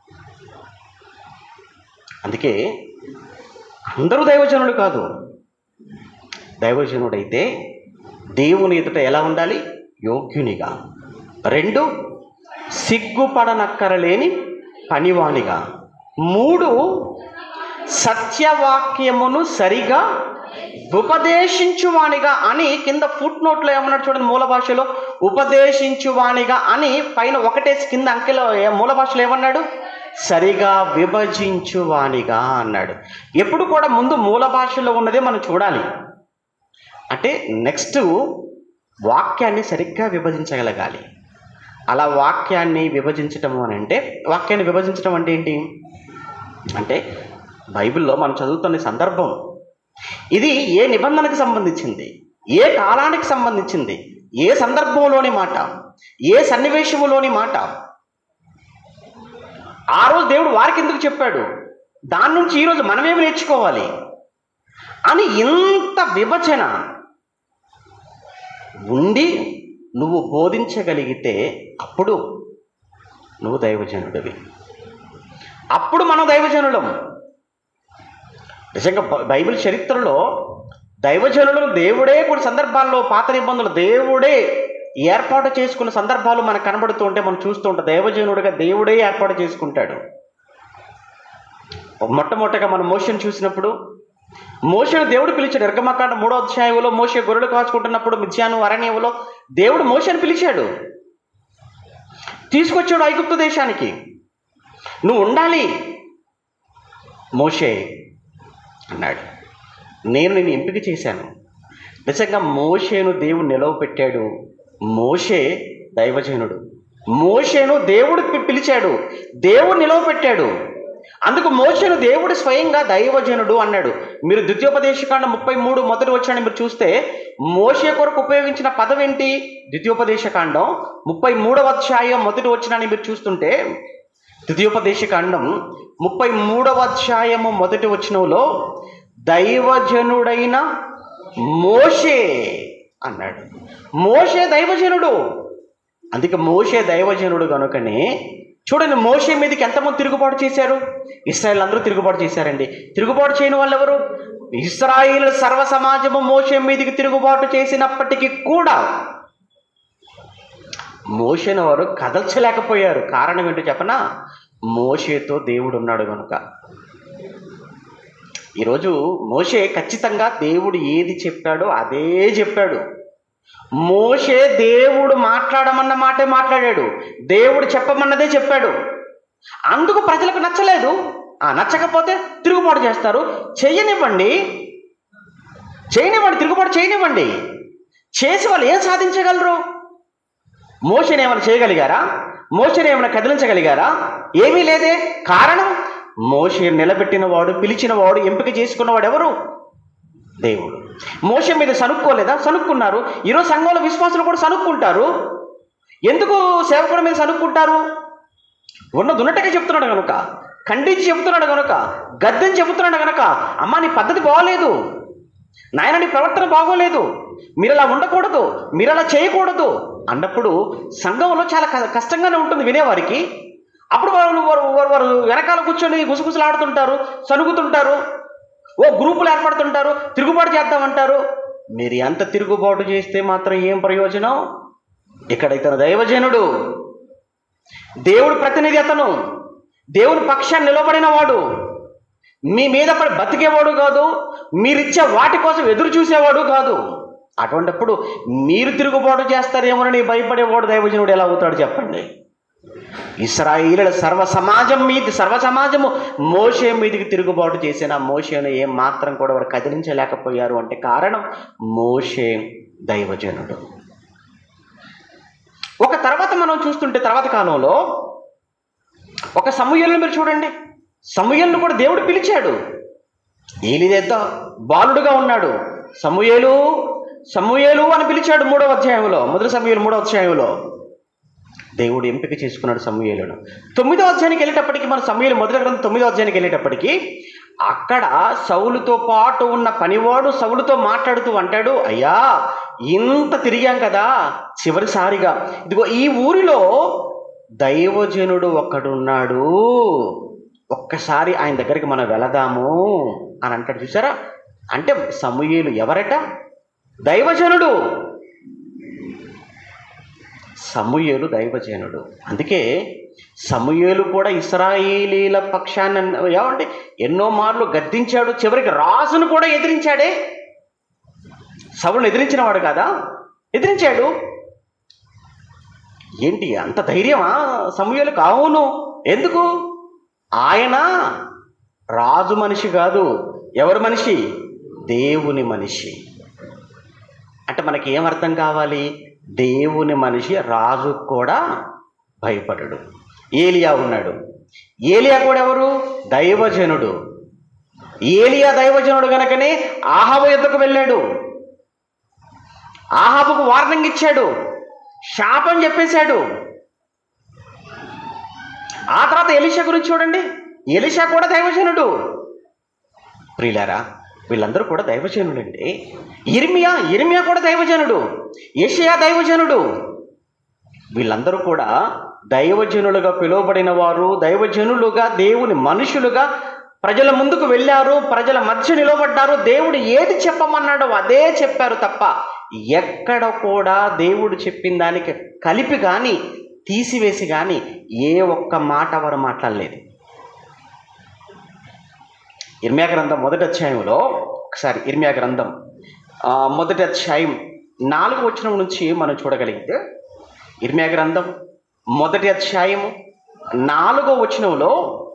అందుకే అందరూ దైవజనుడు కాదు. దైవజనుడైతే దేవుని ఎదుట ఎలా ఉండాలి? యోగ్యునిగా. 2 సిగ్గుపడనక్కరలేని పనివానిగా. 3 సత్యవాక్యమును సరిగా ఉపదేశించువానిగా అని కింద ఫుట్ నోట్లో ఏమన్నాడు చూడండి, మూల భాషలో ఉపదేశించువానిగా అని పైన ఒకటేసి కింద అంకెలో మూల భాషలో ఏమన్నాడు? సరిగా విభజించువానిగా అన్నాడు. ఎప్పుడు కూడా ముందు మూల భాషలో ఉన్నదే మనం చూడాలి. అంటే నెక్స్ట్ వాక్యాన్ని సరిగ్గా విభజించగలగాలి. అలా వాక్యాన్ని విభజించటము అని అంటే, వాక్యాన్ని విభజించడం అంటే ఏంటి అంటే, బైబిల్లో మనం చదువుతున్న సందర్భం ఇది ఏ నిబంధనకు సంబంధించింది, ఏ కాలానికి సంబంధించింది, ఏ సందర్భంలోని మాట, ఏ సన్నివేశములోని మాట, ఆ రోజు దేవుడు వారికి ఎందుకు చెప్పాడు, దాని నుంచి ఈరోజు మనమేమి నేర్చుకోవాలి అని ఇంత విభజన ఉండి నువ్వు బోధించగలిగితే అప్పుడు నువ్వు దైవజనుడివి. అప్పుడు మనం దైవజనులం. నిజంగా బైబిల్ చరిత్రలో దైవజనులను దేవుడే కొన్ని సందర్భాల్లో, పాత నిబంధనలు దేవుడే ఏర్పాటు చేసుకున్న సందర్భాలు మనకు కనబడుతూ ఉంటే మనం చూస్తూ ఉంటాం. దైవజనుడిగా దేవుడే ఏర్పాటు చేసుకుంటాడు. మొట్టమొదటిగా మనం మోషేను చూసినప్పుడు, మోషేను దేవుడు పిలిచాడు. నిర్గమకాండం 3వ అధ్యాయంలో మోషే గొర్రెలు కాచుకుంటున్నప్పుడు మిద్యాను అరణ్యంలో దేవుడు మోషేను పిలిచాడు, తీసుకొచ్చాడు ఐగుప్తు దేశానికి. నువ్వు ఉండాలి మోషే అన్నాడు. నేను నిన్ను ఎంపిక చేశాను. నిజంగా మోషేను దేవుడు నిలవపెట్టాడు. మోషే దైవజనుడు. మోషేను దేవుడు పిలిచాడు, దేవుడు నిలవపెట్టాడు. అందుకు మోషేను దేవుడు స్వయంగా దైవజనుడు అన్నాడు. మీరు ద్వితీయోపదేశకాండం 33 మొదటి వచనాన్ని మీరు చూస్తే మోషే కొరకు ఉపయోగించిన పదం ఏంటి? ద్వితీయోపదేశకాండం 33వ అధ్యాయం మొదటి వచనాన్ని మీరు చూస్తుంటే, ద్వితీయోపదేశకాండం 33వ అధ్యాయము మొదటి వచనంలో దైవజనుడైన మోషే అన్నాడు. మోషే దైవజనుడు. అందుకే మోషే దైవజనుడు కనుకనే చూడండి, మోషే మీదకి ఎంతమంది తిరుగుబాటు చేశారు? ఇశ్రాయేల్ అందరూ తిరుగుబాటు చేశారండి. తిరుగుబాటు చేయని వాళ్ళు ఎవరు? ఇశ్రాయేల్ సర్వ సమాజము మోషే మీదకి తిరుగుబాటు చేసినప్పటికీ కూడా మోషేను వారు కదల్చలేకపోయారు. కారణం ఏంటో చెప్పనా? మోషేతో దేవుడు ఉన్నాడు కనుక. ఈరోజు మోషే ఖచ్చితంగా దేవుడు ఏది చెప్పాడో అదే చెప్పాడు. మోషే దేవుడు మాట్లాడమన్న మాటే మాట్లాడాడు, దేవుడు చెప్పమన్నదే చెప్పాడు. అందుకు ప్రజలకు నచ్చలేదు. నచ్చకపోతే తిరుగుబాటు చేస్తారు. చేయనివ్వండి, తిరుగుబాటు చేయనివ్వండి. చేసి వాళ్ళు ఏం సాధించగలరు? మోషేని ఏమైనా చేయగలిగారా? మోషేని ఏమైనా కదిలించగలిగారా? ఏమీ లేదే. కారణం, మోషే నిలబెట్టిన వాడు, పిలిచిన వాడు, ఎంపిక చేసుకున్నవాడు ఎవరు? దేవుడు. మోషే మీద సనుక్కోలేదా? సనుక్కున్నారు. ఈరోజు సంఘంలో విశ్వాసులు కూడా సనుక్కుంటారు. ఎందుకు సేవకుడి మీద సనుక్కుంటారు? ఉన్నట్టుగా చెప్తున్నాడు కనుక, ఖండించి చెబుతున్నాడు కనుక, గద్దని చెబుతున్నాడు కనుక, అమ్మా నీ పద్ధతి బాగోలేదు, నాయన నీ ప్రవర్తన బాగోలేదు, మీరు అలా ఉండకూడదు, మీరు అలా చేయకూడదు అన్నప్పుడు సంఘంలో చాలా కష్టంగానే ఉంటుంది వినేవారికి. అప్పుడు వారు వెనకాల కూర్చొని గుసగుసలాడుతుంటారు, సనుగుతుంటారు, ఓ గ్రూపులు ఏర్పడుతుంటారు, తిరుగుబాటు చేద్దామంటారు. మీరు ఎంత తిరుగుబాటు చేస్తే మాత్రం ఏం ప్రయోజనం? ఇక్కడ ఇతను దైవజనుడు, దేవుడు ప్రతినిధి, అతను దేవుని పక్షాన్ని నిలబడిన వాడు, మీ మీద పడి బతికేవాడు కాదు, మీరిచ్చే వాటి కోసం ఎదురు చూసేవాడు కాదు. అటువంటిప్పుడు మీరు తిరుగుబాటు చేస్తారేమోనని భయపడేవాడు దైవజనుడు ఎలా అవుతాడు చెప్పండి? ఇశ్రాయేలుల సర్వసమాజము మోషే మీదికి తిరుగుబాటు చేసిన మోషేను ఏం మాత్రం కూడా వారు కదిలించలేకపోయారు అంటే కారణం మోషే దైవజనుడు. ఒక తర్వాత మనం చూస్తుంటే తర్వాత కాలంలో ఒక సమూయేలును మీరు చూడండి. సమూయేలును కూడా దేవుడు పిలిచాడు. ఏలీదేతో బాలుడుగా ఉన్నాడు. సమూయేలు అని పిలిచాడు. 3వ అధ్యాయంలో, మొదటి సమూయేలు 3వ అధ్యాయంలో దేవుడు ఎంపిక చేసుకున్నాడు సమూయేలును. 9వ అధ్యాయానికి వెళ్ళేటప్పటికి, మన సమూయేలు మొదటి గ్రంథం 9వ అధ్యాయానికి వెళ్ళేటప్పటికి అక్కడ సౌలుతో పాటు ఉన్న పనివాడు సౌలుతో మాట్లాడుతూ అంటాడు, అయ్యా ఇంత తిరిగాం కదా, చివరిసారిగా ఇదిగో ఈ ఊరిలో దైవజనుడు ఒక్కడున్నాడు, ఒక్కసారి ఆయన దగ్గరికి మనం వెళదాము అని అంటాడు. చూసారా? అంటే సమూయేలు ఎవరట? దైవజనుడు. సమూయేలు దైవజనుడు. అందుకే సమూయేలు కూడా ఇశ్రాయేలీల పక్షాన్ని ఏమంటే ఎన్నో మార్లు గద్దించాడు. చివరికి రాజును కూడా ఎదిరించాడే. సౌలును ఎదిరించిన వాడు కాదా? ఎదిరించాడు. ఏంటి అంత ధైర్యమా సమూయేలుకు? అవును. ఎందుకు? ఆయన రాజు మనిషి కాదు. ఎవరు మనిషి? దేవుని మనిషి. అంటే మనకి ఏమర్థం కావాలి? దేవుని మనిషి రాజు కూడా భయపడడు. ఏలియా ఉన్నాడు. ఏలియా కూడా ఎవరు? దైవజనుడు. ఏలియా దైవజనుడు గనకనే ఆహాబు యుద్ధకు వెళ్ళాడు. ఆహాబుకు వార్నింగ్ ఇచ్చాడు, శాపం చెప్పేశాడు. ఆ తర్వాత ఎలీషా గురించి చూడండి. ఎలీషా కూడా దైవజనుడు. ప్రియులారా, వీళ్ళందరూ కూడా దైవజనుడండి. ఇర్మియా కూడా దైవజనుడు. యెషయా దైవజనుడు. వీళ్ళందరూ కూడా దైవజనులుగా పిలువబడిన వారు, దైవజనులుగా, దేవుని మనుషులుగా ప్రజల ముందుకు వెళ్ళారు, ప్రజల మధ్య నిలబడ్డారు. దేవుడు ఏది చెప్పమన్నాడో అదే చెప్పారు తప్ప ఎక్కడ కూడా దేవుడు చెప్పిన దానికి కలిపి కానీ తీసివేసి కానీ ఏ ఒక్క మాట వారు మాట్లాడలేదు. ఇర్మియా గ్రంథం మొదటి అధ్యాయంలో ఒకసారి ఇర్మియా గ్రంథం మొదటి అధ్యాయం 4వ వచనం నుంచి మనం చూడగలిగితే, ఇర్మియా గ్రంథం మొదటి అధ్యాయము 4వ వచనంలో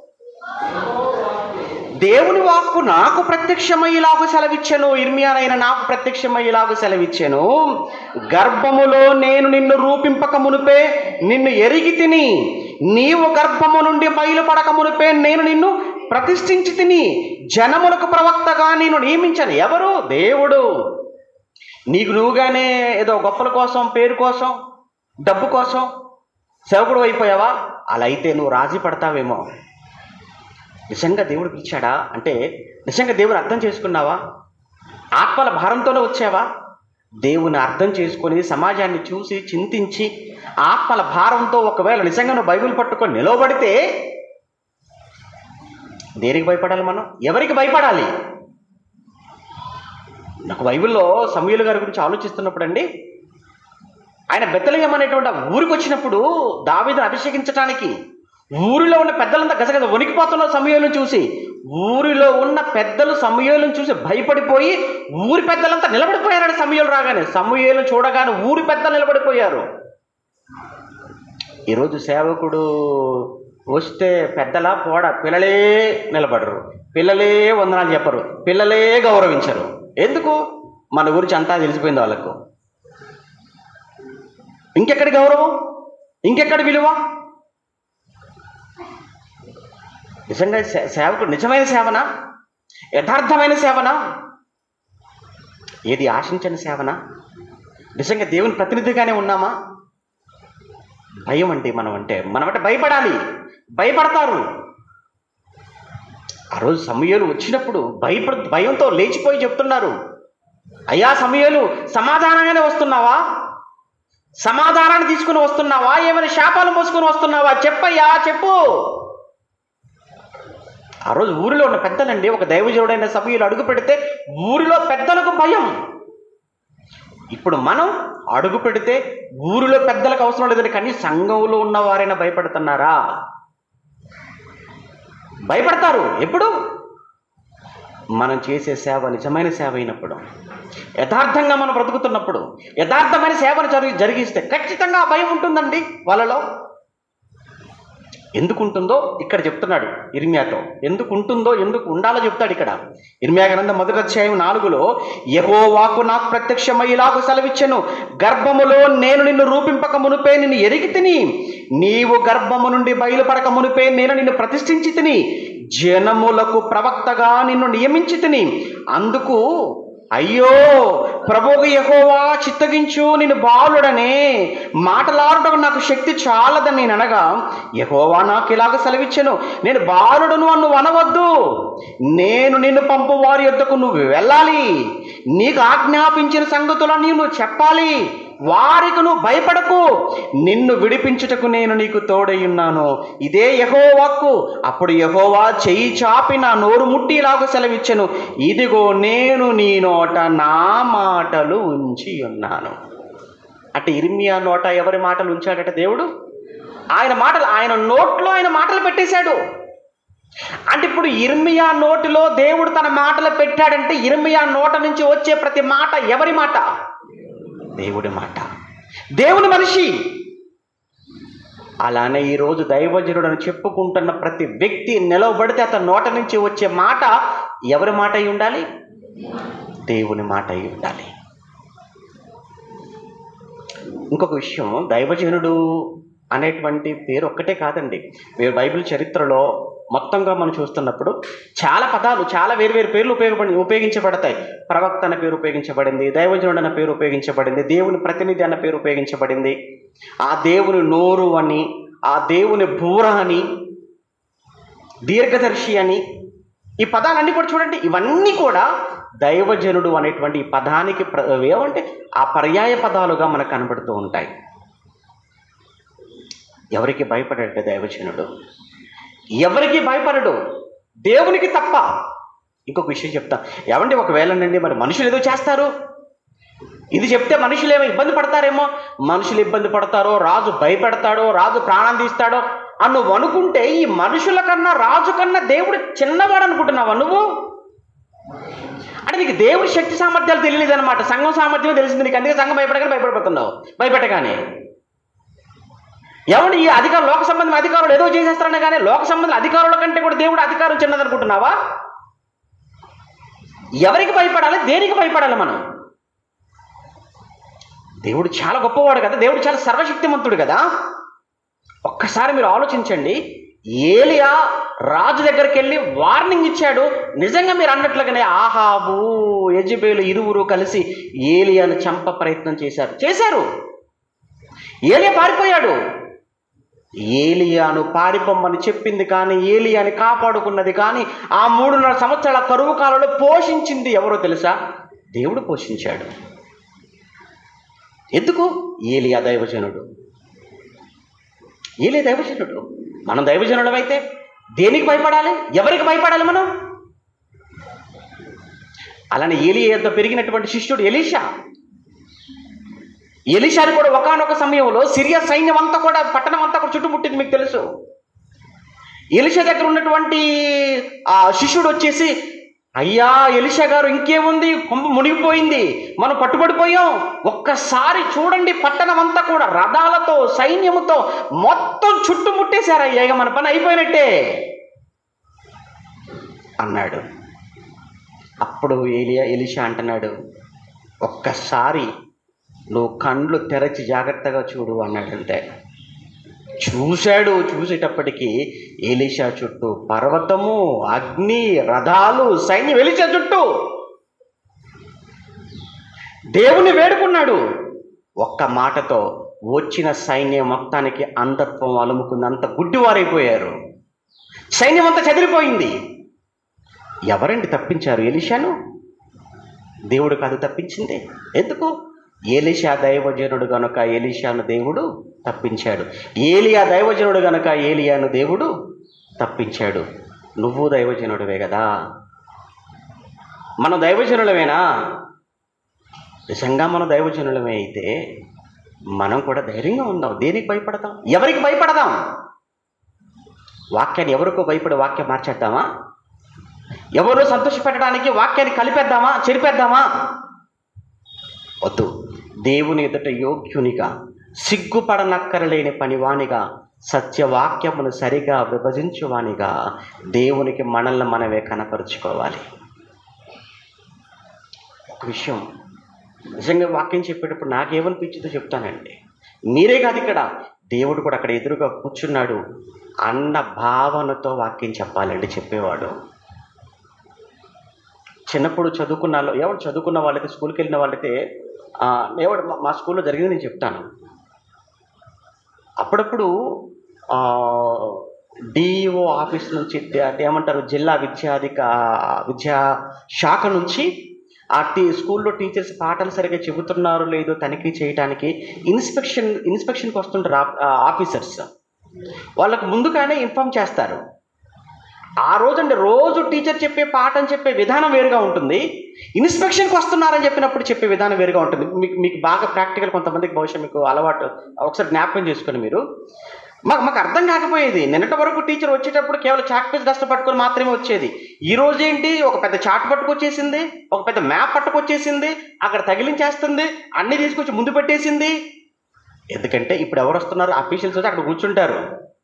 దేవుని వాక్కు నాకు ప్రత్యక్షమయ్యేలాగు సెలవిచ్చాను. ఇర్మియానైనా నాకు ప్రత్యక్షమయ్యేలాగు సెలవిచ్చాను. గర్భములో నేను నిన్ను రూపింపక మునిపే నిన్ను ఎరిగి తిని, నీవు గర్భము నుండి బయలుపడక మునిపే నేను నిన్ను ప్రతిష్ఠించి తిని, జనములకు ప్రవక్తగా నేను నియమించాను. ఎవరు? దేవుడు. నీకు నువ్వుగానే ఏదో గొప్పల కోసం, పేరు కోసం, డబ్బు కోసం సేవకుడు అయిపోయావా? అలా అయితే నువ్వు రాజీ పడతావేమో. నిజంగా దేవుడు పిలిచాడా అంటే నిజంగా దేవుని అర్థం చేసుకున్నావా? ఆత్మల భారంతోనే వచ్చావా? దేవుని అర్థం చేసుకొని సమాజాన్ని చూసి చింతించి ఆత్మల భారంతో ఒకవేళ నిజంగా నువ్వు బైబిల్ పట్టుకొని నిలవబడితే దేనికి భయపడాలి? మనం ఎవరికి భయపడాలి? నాకు బైబిల్లో సమూయేలు గారి గురించి ఆలోచిస్తున్నప్పుడు అండి, ఆయన బెత్లెహేము అనేటువంటి ఊరికి వచ్చినప్పుడు దావీదును అభిషేకించడానికి ఊరిలో ఉన్న పెద్దలంతా గజగజ వణికిపోతున్న సమూయేలును చూసి ఊరిలో ఉన్న పెద్దలు సమూయేలును చూసి భయపడిపోయి ఊరి పెద్దలంతా నిలబడిపోయారని సమూయేలు రాగానే. సమూయేలు చూడగానే ఊరి పెద్దలు నిలబడిపోయారు. ఈరోజు సేవకుడు వస్తే పెద్దలా పోడా పిల్లలే నిలబడరు, పిల్లలే వందనాలు చెప్పరు, పిల్లలే గౌరవించరు. ఎందుకు? మన గురించి అంతా తెలిసిపోయింది వాళ్ళకు. ఇంకెక్కడి గౌరవం, ఇంకెక్కడి విలువ? నిజంగా సేవకుడు నిజమైన సేవనా, యథార్థమైన సేవనా, ఏది ఆశించని సేవనా, నిజంగా దేవుని ప్రతినిధిగానే ఉన్నామా? భయం అండి మనమంటే భయపడాలి. భయపడతారు. ఆ రోజు సమూయేలు వచ్చినప్పుడు భయంతో లేచిపోయి చెప్తున్నారు, అయ్యా సమూయేలు, సమాధానంగానే వస్తున్నావా? సమాధానాన్ని తీసుకుని వస్తున్నావా? ఏమైనా శాపాలు మోసుకొని వస్తున్నావా? చెప్పయ్యా, చెప్పు. ఆ రోజు ఊరిలో ఉన్న పెద్దలండి, ఒక దైవజనుడైన సమూయేలు అడుగు పెడితే ఊరిలో పెద్దలకు భయం. ఇప్పుడు మనం అడుగు పెడితే ఊరిలో పెద్దలకు అవసరం లేదని, కానీ సంఘంలో ఉన్న వారైనా భయపడుతున్నారా? భయపడతారు. ఎప్పుడు? మనం చేసే సేవ నిజమైన సేవ అయినప్పుడు, యథార్థంగా మనం బ్రతుకుతున్నప్పుడు, యథార్థమైన సేవను జరిగిస్తే ఖచ్చితంగా ఆ భయం ఉంటుందండి వాళ్ళలో. ఎందుకు ఉంటుందో ఇక్కడ చెప్తున్నాడు ఇర్మియాతో. ఎందుకు ఉంటుందో, ఎందుకు ఉండాలో చెప్తాడు ఇక్కడ. ఇర్మియా గ్రంథం 1వ అధ్యాయం 4లో, యెహోవాకు నాకు ప్రత్యక్షమై ఇలాగు సెలవిచ్చెను, గర్భములో నేను నిన్ను రూపింపక మునుపే నిన్ను ఎరిగి తిని, నీవు గర్భము నుండి బయలుపడక మునుపే నేను నిన్ను ప్రతిష్ఠించి తిని, జనములకు ప్రవక్తగా నిన్ను నియమించి తిని, అందుకు అయ్యో ప్రభువు యెహోవా చిత్తగించు, నేను బాలుడనే, మాటలాడటకు నాకు శక్తి చాలదని నేను అనగా, యెహోవా నాకు ఇలాగ సెలవిచ్చెను, నేను బాలుడును అను అనవద్దు, నేను నిన్ను పంపు వారి యొద్దకు నువ్వు వెళ్ళాలి, నీకు ఆజ్ఞాపించిన సంగతులన్నీ నువ్వు చెప్పాలి, వారికి నువ్వు భయపడకు, నిన్ను విడిపించుటకు నేను నీకు తోడై ఉన్నాను. ఇదే యెహోవాకు. అప్పుడు యెహోవా చెయ్యి చాపి నా నోరు ముట్టి ఇలాగ సెలవిచ్చెను, ఇదిగో నేను నీ నోట నా మాటలు ఉంచి ఉన్నాను. అంటే ఇర్మియా నోట ఎవరి మాటలు ఉంచాడట దేవుడు? ఆయన మాటలు, ఆయన నోట్లో ఆయన మాటలు పెట్టేశాడు. అంటే ఇప్పుడు ఇర్మియా నోటిలో దేవుడు తన మాటలు పెట్టాడంటే ఇర్మియా నోట నుంచి వచ్చే ప్రతి మాట ఎవరి మాట? దేవుడి మాట, దేవుని మనిషి. అలానే ఈరోజు దైవజనుడు అని చెప్పుకుంటున్న ప్రతి వ్యక్తి నిలవబడితే అతని నోట నుంచి వచ్చే మాట ఎవరి మాట అయి ఉండాలి? దేవుని మాట అయి ఉండాలి. ఇంకొక విషయం, దైవజనుడు అనేటువంటి పేరు ఒక్కటే కాదండి. మీరు బైబిల్ చరిత్రలో మొత్తంగా మనం చూస్తున్నప్పుడు చాలా పదాలు, చాలా వేరు పేర్లు ఉపయోగించబడతాయి. ప్రవక్త అన్న పేరు ఉపయోగించబడింది, దైవజనుడు అన్న పేరు ఉపయోగించబడింది, దేవుని ప్రతినిధి అన్న పేరు ఉపయోగించబడింది, ఆ దేవుని నోరు అని, ఆ దేవుని బూర అని, దీర్ఘదర్శి అని, ఈ పదాలన్నీ కూడా చూడండి, ఇవన్నీ కూడా దైవజనుడు అనేటువంటి ఈ పదానికి ఏమంటే ఆ పర్యాయ పదాలుగా మనకు కనబడుతూ ఉంటాయి. ఎవరికి భయపడడు దైవజనుడు? ఎవరికి భయపడడు, దేవునికి తప్ప. ఇంకొక విషయం చెప్తా, ఏమంటే ఒకవేళనండి మరి మనుషులు ఏదో చేస్తారు, ఇది చెప్తే మనుషులు ఏమో ఇబ్బంది పడతారేమో, మనుషులు ఇబ్బంది పడతారో, రాజు భయపెడతాడో, రాజు ప్రాణం తీస్తాడో అని నువ్వు అనుకుంటే, ఈ మనుషుల కన్నా రాజు కన్నా దేవుడు చిన్నవాడు అనుకుంటున్నావా నువ్వు? అంటే నీకు దేవుడి శక్తి సామర్థ్యాలు తెలియదు అనమాట, సంఘం సామర్థ్యమే తెలిసింది నీకు, అందుకే సంఘం భయపడిపోతున్నావు. భయపెట్టగానే ఎవడు ఈ అధికారులు, లోక సంబంధం అధికారులు ఏదో చేసేస్తారనే కానీ లోక సంబంధం అధికారుల కంటే కూడా దేవుడు అధికారం చిన్నదనుకుంటున్నావా? ఎవరికి భయపడాలి, దేనికి భయపడాలి మనం? దేవుడు చాలా గొప్పవాడు కదా, దేవుడు చాలా సర్వశక్తిమంతుడు కదా. ఒక్కసారి మీరు ఆలోచించండి, ఏలియా రాజు దగ్గరికి వెళ్ళి వార్నింగ్ ఇచ్చాడు. నిజంగా మీరు అన్నట్లుగానే ఆహాబు, యెజెబెలు ఇరువురు కలిసి ఏలియాను చంప ప్రయత్నం చేశారు. ఏలియా పారిపోయాడు. ఏలియాను పారిపోమ్మని చెప్పింది కానీ, ఏలియాని కాపాడుకున్నది కానీ, ఆ 3.5 సంవత్సరాల కరువు కాలంలో పోషించింది ఎవరో తెలుసా? దేవుడు పోషించాడు. ఎందుకు? ఏలియా దైవజనుడు. ఏలియా దైవజనుడు. మనం దైవజనుడు అయితే దేనికి భయపడాలి, ఎవరికి భయపడాలి మనం? అలానే ఏలియా యొద్ద పెరిగినటువంటి శిష్యుడు ఎలీషాని కూడా ఒకానొక సమయంలో సిరియా సైన్యం అంతా కూడా, పట్టణం అంతా కూడా చుట్టుముట్టింది, మీకు తెలుసు. ఎలీషా దగ్గర ఉన్నటువంటి ఆ శిష్యుడు వచ్చేసి, అయ్యా ఎలీషా గారు, ఇంకేముంది, కొంప మునిగిపోయింది, మనం పట్టుబడిపోయాం, ఒక్కసారి చూడండి, పట్టణం అంతా కూడా రథాలతో సైన్యముతో మొత్తం చుట్టుముట్టేశారయ్యా, ఇక మన పని అయిపోయినట్టే అన్నాడు. అప్పుడు ఎలీషా అంటున్నాడు, ఒక్కసారి నువ్వు కండ్లు తెరచి జాగ్రత్తగా చూడు అన్నాడంటే. చూశాడు. చూసేటప్పటికీ ఎలీషా చుట్టూ పర్వతము, అగ్ని, రథాలు, సైన్యం ఎలీషా చుట్టూ. దేవుని వేడుకున్నాడు. ఒక్క మాటతో వచ్చిన సైన్యం మొత్తానికి అంధత్వం అలుముకుంది. అంత గుడ్డివారైపోయారు. సైన్యం అంతా చెదిరిపోయింది. ఎవరండి తప్పించారు ఎలీషాను? దేవుడు కాదు తప్పించింది. ఎందుకు? ఎలీషా దైవజనుడు గనుక ఎలీషాను దేవుడు తప్పించాడు. ఏలియా దైవజనుడు గనుక ఏలియాను దేవుడు తప్పించాడు. నువ్వు దైవజనుడివే కదా. మనం దైవజనులమేనా? నిజంగా మనం దైవజనులమే అయితే మనం కూడా ధైర్యంగా ఉందాం. దేనికి భయపడతాం? ఎవరికి భయపడదాం? వాక్యాన్ని ఎవరికో భయపడి వాక్యం మార్చేద్దామా? ఎవరో సంతోషపెట్టడానికి వాక్యాన్ని కలిపేద్దామా, చెరిపేద్దామా? వద్దు. దేవుని ఎదుట యోగ్యునిగా, సిగ్గుపడనక్కరలేని పనివానిగా, సత్యవాక్యమును సరిగా విభజించువానిగా దేవునికి మనల్ని మనమే కనపరుచుకోవాలి. ఒక విషయం నిజంగా వాక్యం చెప్పేటప్పుడు నాకేమనిపించిందో చెప్తానండి. మీరే కాదు, ఇక్కడ దేవుడు కూడా అక్కడ ఎదురుగా కూర్చున్నాడు అన్న భావనతో వాక్యం చెప్పాలండి చెప్పేవాడు. చిన్నప్పుడు ఎవరు చదువుకున్న వాళ్ళైతే, స్కూల్కి వెళ్ళిన వాళ్ళైతే, ఎవడు మా స్కూల్లో జరిగింది నేను చెప్తాను. అప్పుడప్పుడు డిఈఓ ఆఫీస్ నుంచి, ఏమంటారు, జిల్లా విద్యా శాఖ నుంచి స్కూల్లో టీచర్స్ పాఠాలు సరిగ్గా చెబుతున్నారో లేదో తనిఖీ చేయడానికి ఇన్స్పెక్షన్కి వస్తుంటారు ఆఫీసర్స్. వాళ్ళకు ముందుగానే ఇన్ఫామ్ చేస్తారు. ఆ రోజు టీచర్ చెప్పే పాఠం చెప్పే విధానం వేరుగా ఉంటుంది. ఇన్స్పెక్షన్కి వస్తున్నారని చెప్పినప్పుడు చెప్పే విధానం వేరుగా ఉంటుంది. మీకు బాగా ప్రాక్టికల్, కొంతమందికి బహుశా మీకు అలవాటు, ఒకసారి జ్ఞాపకం చేసుకొని మీరు. మాకు అర్థం కాకపోయేది. నిన్నటి వరకు టీచర్ వచ్చేటప్పుడు కేవలం చాక్ పీస్ డస్ట్ పట్టుకొని మాత్రమే వచ్చేది. ఈ రోజు ఏంటి, ఒక పెద్ద చాట్ పట్టుకొచ్చేసింది, ఒక పెద్ద మ్యాప్ పట్టుకొచ్చేసింది, అక్కడ తగిలించేస్తుంది, అన్నీ తీసుకొచ్చి ముందు పెట్టేసింది. ఎందుకంటే ఇప్పుడు ఎవరు వస్తున్నారు? అఫీషియల్స్ వచ్చి అక్కడ కూర్చుంటారు.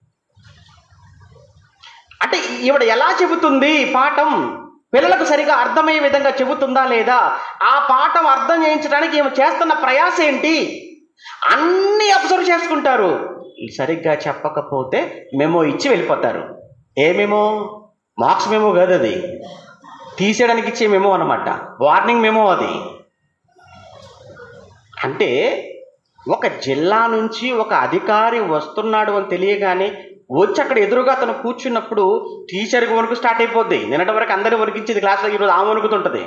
అంటే ఈవిడ ఎలా చెబుతుంది పాఠం, పిల్లలకు సరిగా అర్థమయ్యే విధంగా చెబుతుందా లేదా, ఆ పాఠం అర్థం చేయించడానికి ఈమె చేస్తున్న ప్రయాస ఏంటి, అన్నీ అబ్జర్వ్ చేసుకుంటారు. సరిగ్గా చెప్పకపోతే మెమో ఇచ్చి వెళ్ళిపోతారు. ఏ మెమో? మార్క్స్ మెమో కాదు, అది తీసేయడానికి ఇచ్చే మెమో అన్నమాట, వార్నింగ్ మెమో అది. అంటే ఒక జిల్లా నుంచి ఒక అధికారి వస్తున్నాడు అని తెలియగానే వచ్చి అక్కడ ఎదురుగా అతను కూర్చున్నప్పుడు టీచర్కి వణుకు స్టార్ట్ అయిపోద్ది. నిన్నటి వరకు అందరినీ వణికించేది క్లాస్లో, ఈరోజు ఆమె వణుకుతుంటుంది.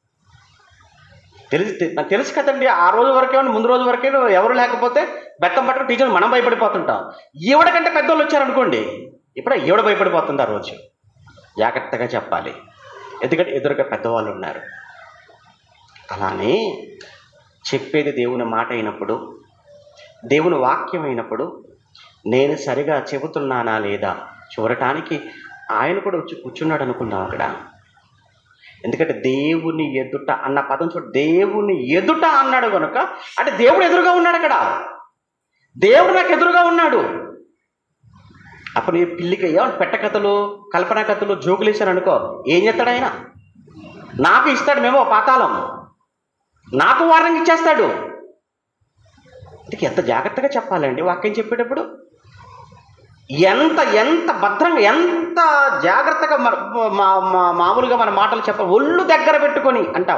నాకు తెలుసు కదండి. ఆ రోజు వరకే, ముందు రోజు వరకే ఎవరు లేకపోతే బెత్తం పట్టుకుని టీచర్ మనం భయపడిపోతుంటాం. ఈవిడ కంటే పెద్దోళ్ళు వచ్చారనుకోండి, ఇప్పుడు ఈవిడ భయపడిపోతుంది. ఆ రోజు జాగ్రత్తగా చెప్పాలి, ఎందుకంటే ఎదురుగా పెద్దవాళ్ళు ఉన్నారు. అలానే చెప్పేది దేవుని మాట అయినప్పుడు, దేవుని వాక్యం అయినప్పుడు నేను సరిగా చెబుతున్నానా లేదా చూడటానికి ఆయన కూడా వచ్చి కూర్చున్నాడు అనుకుందాం అక్కడ. ఎందుకంటే దేవుని ఎదుట అన్న పదం చూడ, దేవుని ఎదుట అన్నాడు కనుక అంటే దేవుడు ఎదురుగా ఉన్నాడు అక్కడ. దేవుడు నాకు ఎదురుగా ఉన్నాడు. అప్పుడు నీ పిల్లికి ఏమన్నా పెట్ట కథలు, కల్పన కథలు, జోకులు వేసాను అనుకో, ఏం చేస్తాడు ఆయన? నాకు ఇస్తాడు మేము పాతాళం, నాకు వార్నింగ్ ఇచ్చేస్తాడు. ఎంత జాగ్రత్తగా చెప్పాలండి వాక్యం చెప్పేటప్పుడు, ఎంత భద్రంగా, ఎంత జాగ్రత్తగా మామూలుగా మన మాటలు చెప్ప, ఒళ్ళు దగ్గర పెట్టుకొని అంటాం.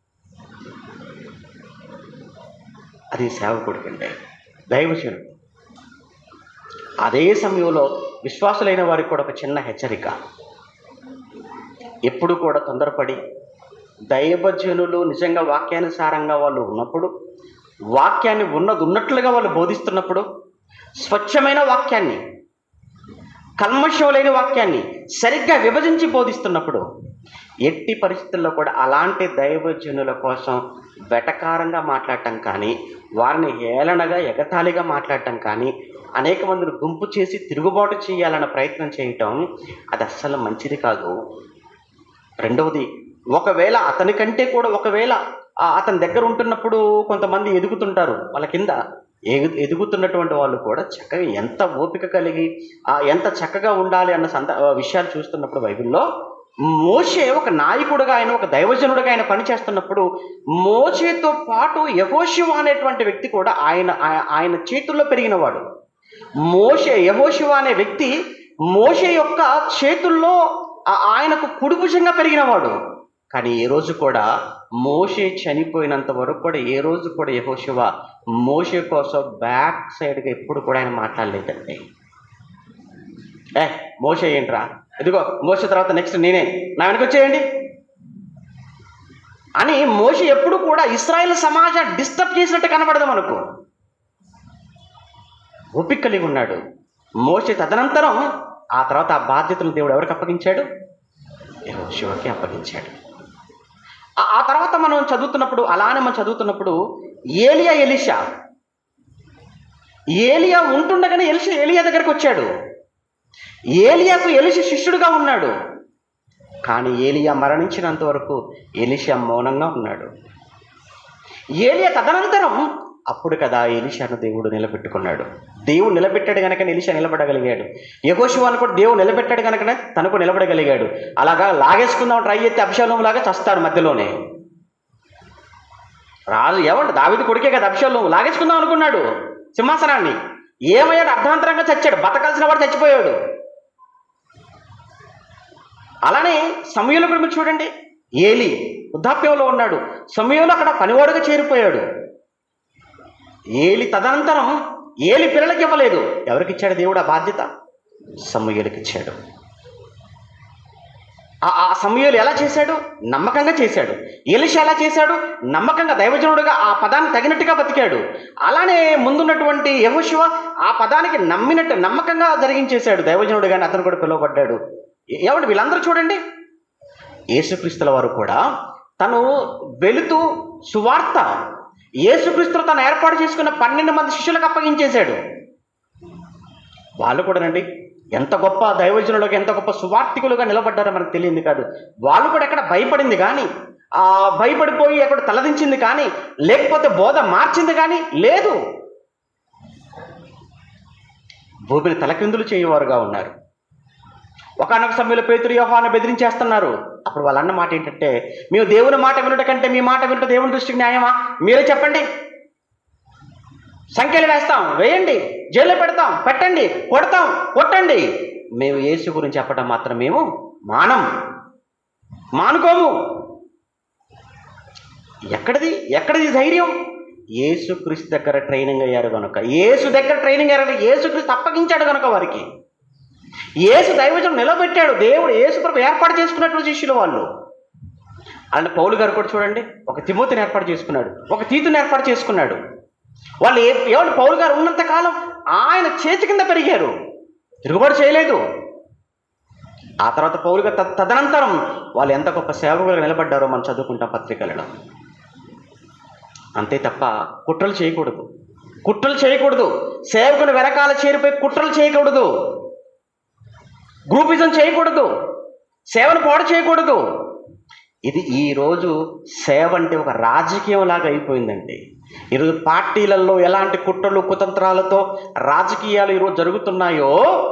అది సేవకుడికంటే దైవజనుడు. అదే సమయంలో విశ్వాసులైన వారికి కూడా ఒక చిన్న హెచ్చరిక. ఎప్పుడు కూడా తొందరపడి, దైవజనులు నిజంగా వాక్యానుసారంగా వాళ్ళు ఉన్నప్పుడు, వాక్యాన్ని ఉన్నట్లుగా వాళ్ళు బోధిస్తున్నప్పుడు, స్వచ్ఛమైన వాక్యాన్ని, కల్మషం లేని వాక్యాన్ని సరిగ్గా విభజించి బోధిస్తున్నప్పుడు, ఎట్టి పరిస్థితుల్లో కూడా అలాంటి దైవజనుల కోసం వెటకారంగా మాట్లాడటం కానీ, వారిని హేళనగా ఎగతాళిగా మాట్లాడటం కానీ, అనేక మందిని గుంపు చేసి తిరుగుబాటు చేయాలన్న ప్రయత్నం చేయటం అది అస్సలు మంచిది కాదు. రెండవది, ఒకవేళ అతనికంటే కూడా అతని దగ్గర ఉంటున్నప్పుడు కొంతమంది ఎదుగుతుంటారు, వాళ్ళ కింద ఎదుగుతున్నటువంటి వాళ్ళు కూడా చక్కగా ఎంత ఓపిక కలిగి ఎంత చక్కగా ఉండాలి అన్న విషయాలు చూస్తున్నప్పుడు బైబిల్లో మోషే ఒక నాయకుడుగా, ఆయన ఒక దైవజనుడిగా ఆయన పనిచేస్తున్నప్పుడు మోషేతో పాటు యెహోషువ అనేటువంటి వ్యక్తి కూడా ఆయన చేతుల్లో పెరిగినవాడు. యెహోషువ అనే వ్యక్తి మోషే యొక్క చేతుల్లో ఆయనకు కుడిభుజంగా పెరిగినవాడు. కానీ ఏ రోజు కూడా మోషే చనిపోయినంత వరకు కూడా ఏ రోజు కూడా యెహోషువ మోషే కోసం బ్యాక్ సైడ్గా ఎప్పుడు కూడా ఆయన మాట్లాడలేదండి. మోషే ఏంట్రా, ఇదిగో మోషే తర్వాత నెక్స్ట్ నేనే, నా వెనక వచ్చేయండి అని మోషే ఎప్పుడు కూడా ఇశ్రాయేల్ సమాజాన్ని డిస్టర్బ్ చేసినట్టు కనబడదు మనకు. ఓపిక కలిగి ఉన్నాడు మోషే. తదనంతరం ఆ తర్వాత ఆ బాధ్యతలను దేవుడు ఎవరికి అప్పగించాడు? యెహోషువకి అప్పగించాడు. ఆ తర్వాత మనం చదువుతున్నప్పుడు ఏలియా ఉంటుండగానే ఏలియా దగ్గరికి వచ్చాడు. ఏలియాకు ఎలీషా శిష్యుడుగా ఉన్నాడు. కానీ ఏలియా మరణించినంత వరకు ఎలీషా మౌనంగా ఉన్నాడు. ఏలియా తదనంతరం అప్పుడు కదా ఎలీషాను దేవుడు నిలబెట్టుకున్నాడు. దేవుడు నిలబెట్టాడు కనుక ఎలీషా నిలబడగలిగాడు. యెహోషువను కూడా దేవుడు నిలబెట్టాడు కనుకనే తనకు నిలబడగలిగాడు. అలాగా లాగేసుకుందాం ట్రై చేస్తే అబ్షాలోము లాగా చస్తాడు మధ్యలోనే. రాజు దావీదు కొడుకే కదా అబ్షాలోము, లాగేసుకుందాం అనుకున్నాడు సింహాసనాన్ని. ఏమయ్యాడు? అర్ధాంతరంగా చచ్చాడు. బతకాల్సిన వాడు చచ్చిపోయాడు. అలానే సమూయేలు కూడా మీరు చూడండి, ఏలి వృద్ధాప్యంలో ఉన్నాడు, సమూయేలు అక్కడ పనివాడుగా చేరిపోయాడు. ఏలి తదనంతరం ఏలి పిల్లలకి ఇవ్వలేదు. ఎవరికి ఇచ్చాడు దేవుడు ఆ బాధ్యత? సమూయేలుకి ఇచ్చాడు. ఆ సమూయేలు ఎలా చేశాడు? నమ్మకంగా చేశాడు. ఎలీషా ఎలా చేశాడు? నమ్మకంగా దైవజనుడుగా ఆ పదాన్ని తగినట్టుగా బతికాడు. అలానే ముందున్నటువంటి యెహోషువ ఆ పదానికి నమ్మకంగా జరిగించేశాడు. దైవజనుడుగానే అతను కూడా పిలువబడ్డాడు. ఏమంటే వీళ్ళందరూ చూడండి, యేసుక్రీస్తుల వారు కూడా తను వెళుతూ సువార్త యేసుక్రీస్తులు తను ఏర్పాటు చేసుకున్న 12 మంది శిష్యులకు అప్పగించేశాడు. వాళ్ళు కూడానండి ఎంత గొప్ప దైవజనులుగా, ఎంత గొప్ప సువార్తికులుగా నిలబడ్డారో మనకు తెలియంది కాదు. వాళ్ళు కూడా ఎక్కడ భయపడింది కానీ, భయపడిపోయి ఎక్కడ తలదించింది కానీ, లేకపోతే బోధ మార్చింది కానీ లేదు. భూమిని తలకిందులు చేయవారుగా ఉన్నారు. ఒకానొక సమయంలో పేతురు యోహాను బెదిరించేస్తున్నారు. అప్పుడు వాళ్ళు అన్న మాట ఏంటంటే, మేము దేవుని మాట వినుట కంటే మీ మాట వినుట దేవుని దృష్టికి న్యాయమా? మీరే చెప్పండి. సంఖ్యలు వేస్తాం, వేయండి, జైల్లో పెడతాం, పెట్టండి, కొడతాం, కొట్టండి. మేము యేసు గురించి చెప్పడం మాత్రం మేము మానుకోము. ఎక్కడిది ధైర్యం? యేసుక్రీస్తు దగ్గర ట్రైనింగ్ అయ్యారు కనుక, యేసుక్రీస్తు అప్పగించాడు కనుక వారికి. యేసు దైవజనం నిలబెట్టాడు. దేవుడు యేసు కొరకు ఏర్పాటు చేసుకున్నటువంటి శిష్యులు వాళ్ళు. అలాంటి పౌలు గారు కూడా చూడండి, ఒక తిమోతిని ఏర్పాటు చేసుకున్నాడు, ఒక తీతుని ఏర్పాటు చేసుకున్నాడు. వాళ్ళు ఏమంటే పౌలు గారు ఉన్నంతకాలం ఆయన చేతి కింద పెరిగారు, తిరుగుబాటు చేయలేదు. ఆ తర్వాత పౌలు గారు తదనంతరం వాళ్ళు ఎంత గొప్ప సేవకులుగా నిలబడ్డారో మనం చదువుకుంటాం పత్రికలలో. అంతే తప్ప కుట్రలు చేయకూడదు. సేవకుని వెనకాల చేరిపోయి కుట్రలు చేయకూడదు, గ్రూపిజం చేయకూడదు, సేవను పాడు చేయకూడదు. ఇది ఈరోజు సేవ అంటే ఒక రాజకీయం లాగా అయిపోయిందండి. ఈరోజు పార్టీలలో ఎలాంటి కుట్రలు కుతంత్రాలతో రాజకీయాలు ఈరోజు జరుగుతున్నాయో,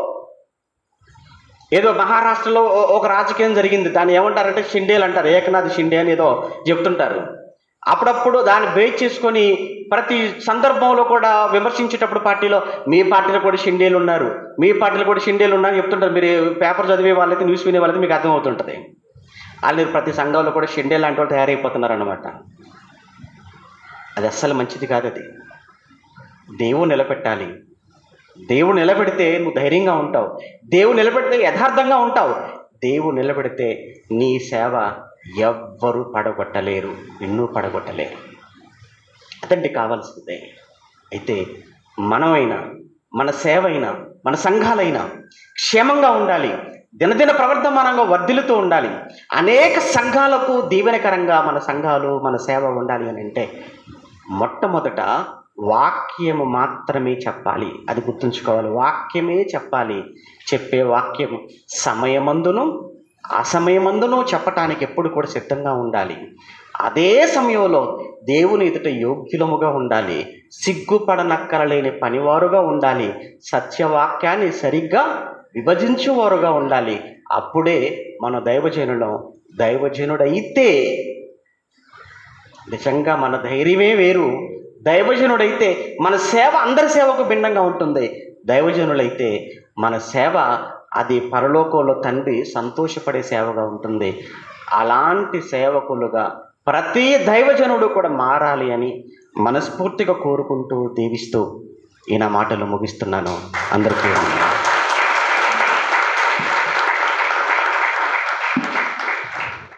ఏదో మహారాష్ట్రలో ఒక రాజకీయం జరిగింది, దాన్ని ఏమంటారంటే షిండేలు అంటారు, ఏకనాథ్ షిండే అని ఏదో చెప్తుంటారు. అప్పుడప్పుడు దాన్ని బేస్ చేసుకొని ప్రతి సందర్భంలో కూడా విమర్శించేటప్పుడు పార్టీలో మీ పార్టీలో కూడా షిండేలు ఉన్నారు, మీ పార్టీలో కూడా షిండేలు ఉన్నారని చెప్తుంటారు. మీరు పేపర్ చదివే వాళ్ళైతే, న్యూస్ వినే వాళ్ళైతే మీకు అర్థమవుతుంటుంది. వాళ్ళు ప్రతి సంఘంలో కూడా షిండే లాంటి వాళ్ళు తయారైపోతున్నారు అన్నమాట. అది అస్సలు మంచిది కాదు. అది దేవుడు నిలబెట్టాలి. దేవుడు నిలబెడితే నువ్వు ధైర్యంగా ఉంటావు, దేవుడు నిలబెడితే యథార్థంగా ఉంటావు. దేవుడు నిలబెడితే నీ సేవ ఎవ్వరూ పడగొట్టలేరు, నిన్ను పడగొట్టలేరు. అదండి కావాల్సిందే. అయితే మనమైనా, మన సేవ అయినా, మన సంఘాలైనా క్షేమంగా ఉండాలి, దినదిన ప్రవర్ధమానంగా వర్ధిల్లుతూ ఉండాలి. అనేక సంఘాలకు దీవెనకరంగా మన సంఘాలు, మన సేవ ఉండాలి అని అంటే మొట్టమొదట వాక్యము మాత్రమే చెప్పాలి. అది గుర్తుంచుకోవాలి. వాక్యమే చెప్పాలి. చెప్పే వాక్యం సమయమందును అసమయమందును చెప్పటానికి ఎప్పుడు కూడా సిద్ధంగా ఉండాలి. అదే సమయంలో దేవుని ఎదుట యోగ్యులముగా ఉండాలి. సిగ్గుపడనక్కరలేని పనివారుగా ఉండాలి. సత్యవాక్యాన్ని సరిగ్గా విభజించువారుగా ఉండాలి. అప్పుడే మన దైవజనుడైతే నిజంగా మన ధైర్యమే వేరు. దైవజనుడైతే మన సేవ అందరి సేవకు భిన్నంగా ఉంటుంది. దైవజనులైతే మన సేవ అది పరలోకంలో తండ్రి సంతోషపడే సేవగా ఉంటుంది. అలాంటి సేవకులుగా ప్రతి దైవజనుడు కూడా మారాలి అని మనస్ఫూర్తిగా కోరుకుంటూ దీవిస్తూ ఈ నా మాటలు ముగిస్తున్నాను. అందరికీ